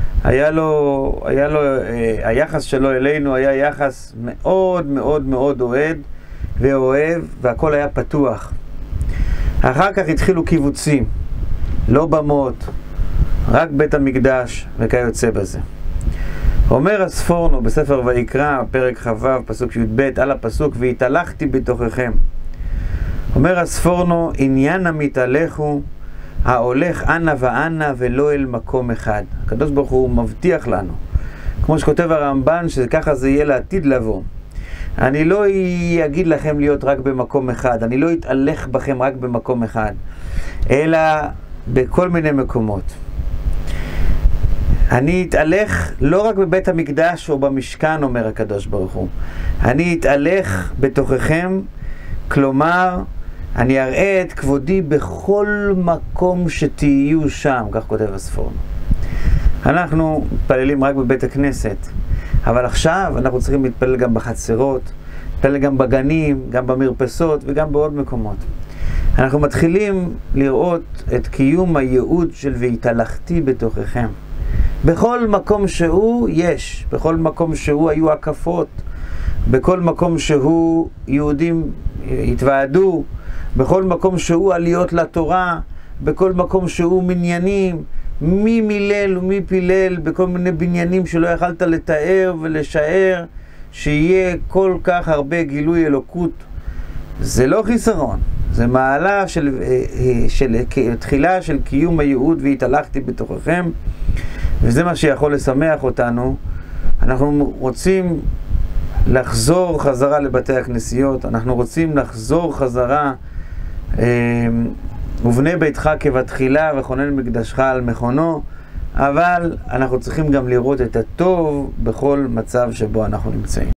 היחס שלו אלינו היה יחס מאוד מאוד מאוד אוהב, והכל היה פתוח. אחר כך התחילו קיבוצים, לא במות, רק בית המקדש וכיוצא בזה. אומר הספורנו בספר ויקרא, פרק חו' פסוק י"ב, על הפסוק והתהלכתי בתוככם. אומר הספורנו, עניין המתהלך הוא ההולך אנה ואנה ולא אל מקום אחד. הקדוש ברוך הוא מבטיח לנו, כמו שכותב הרמב"ן, שככה זה יהיה לעתיד לבוא. אני לא אגיד לכם להיות רק במקום אחד, אני לא אתהלך בכם רק במקום אחד, אלא בכל מיני מקומות. אני אתהלך לא רק בבית המקדש או במשכן, אומר הקדוש ברוך הוא. אני אתהלך בתוככם, כלומר, אני אראה את כבודי בכל מקום שתהיו שם, כך כותב הספורנו. אנחנו מתפללים רק בבית הכנסת, אבל עכשיו אנחנו צריכים להתפלל גם בחצרות, להתפלל גם בגנים, גם במרפסות וגם בעוד מקומות. אנחנו מתחילים לראות את קיום הייעוד של והתהלכתי בתוככם. בכל מקום שהוא יש, בכל מקום שהוא היו הקפות, בכל מקום שהוא יהודים התוועדו, בכל מקום שהוא עליות לתורה, בכל מקום שהוא מניינים, מי מילל ומי פילל, בכל מיני בניינים שלא יכלת לתאר ולשער, שיהיה כל כך הרבה גילוי אלוקות. זה לא חיסרון, זה מעלה של תחילה של קיום הייעוד והתהלכתי בתוככם, וזה מה שיכול לשמח אותנו. אנחנו רוצים לחזור חזרה לבתי הכנסיות, אנחנו רוצים לחזור חזרה ובנה ביתך כבתחילה וכונן מקדשך על מכונו, אבל אנחנו צריכים גם לראות את הטוב בכל מצב שבו אנחנו נמצאים.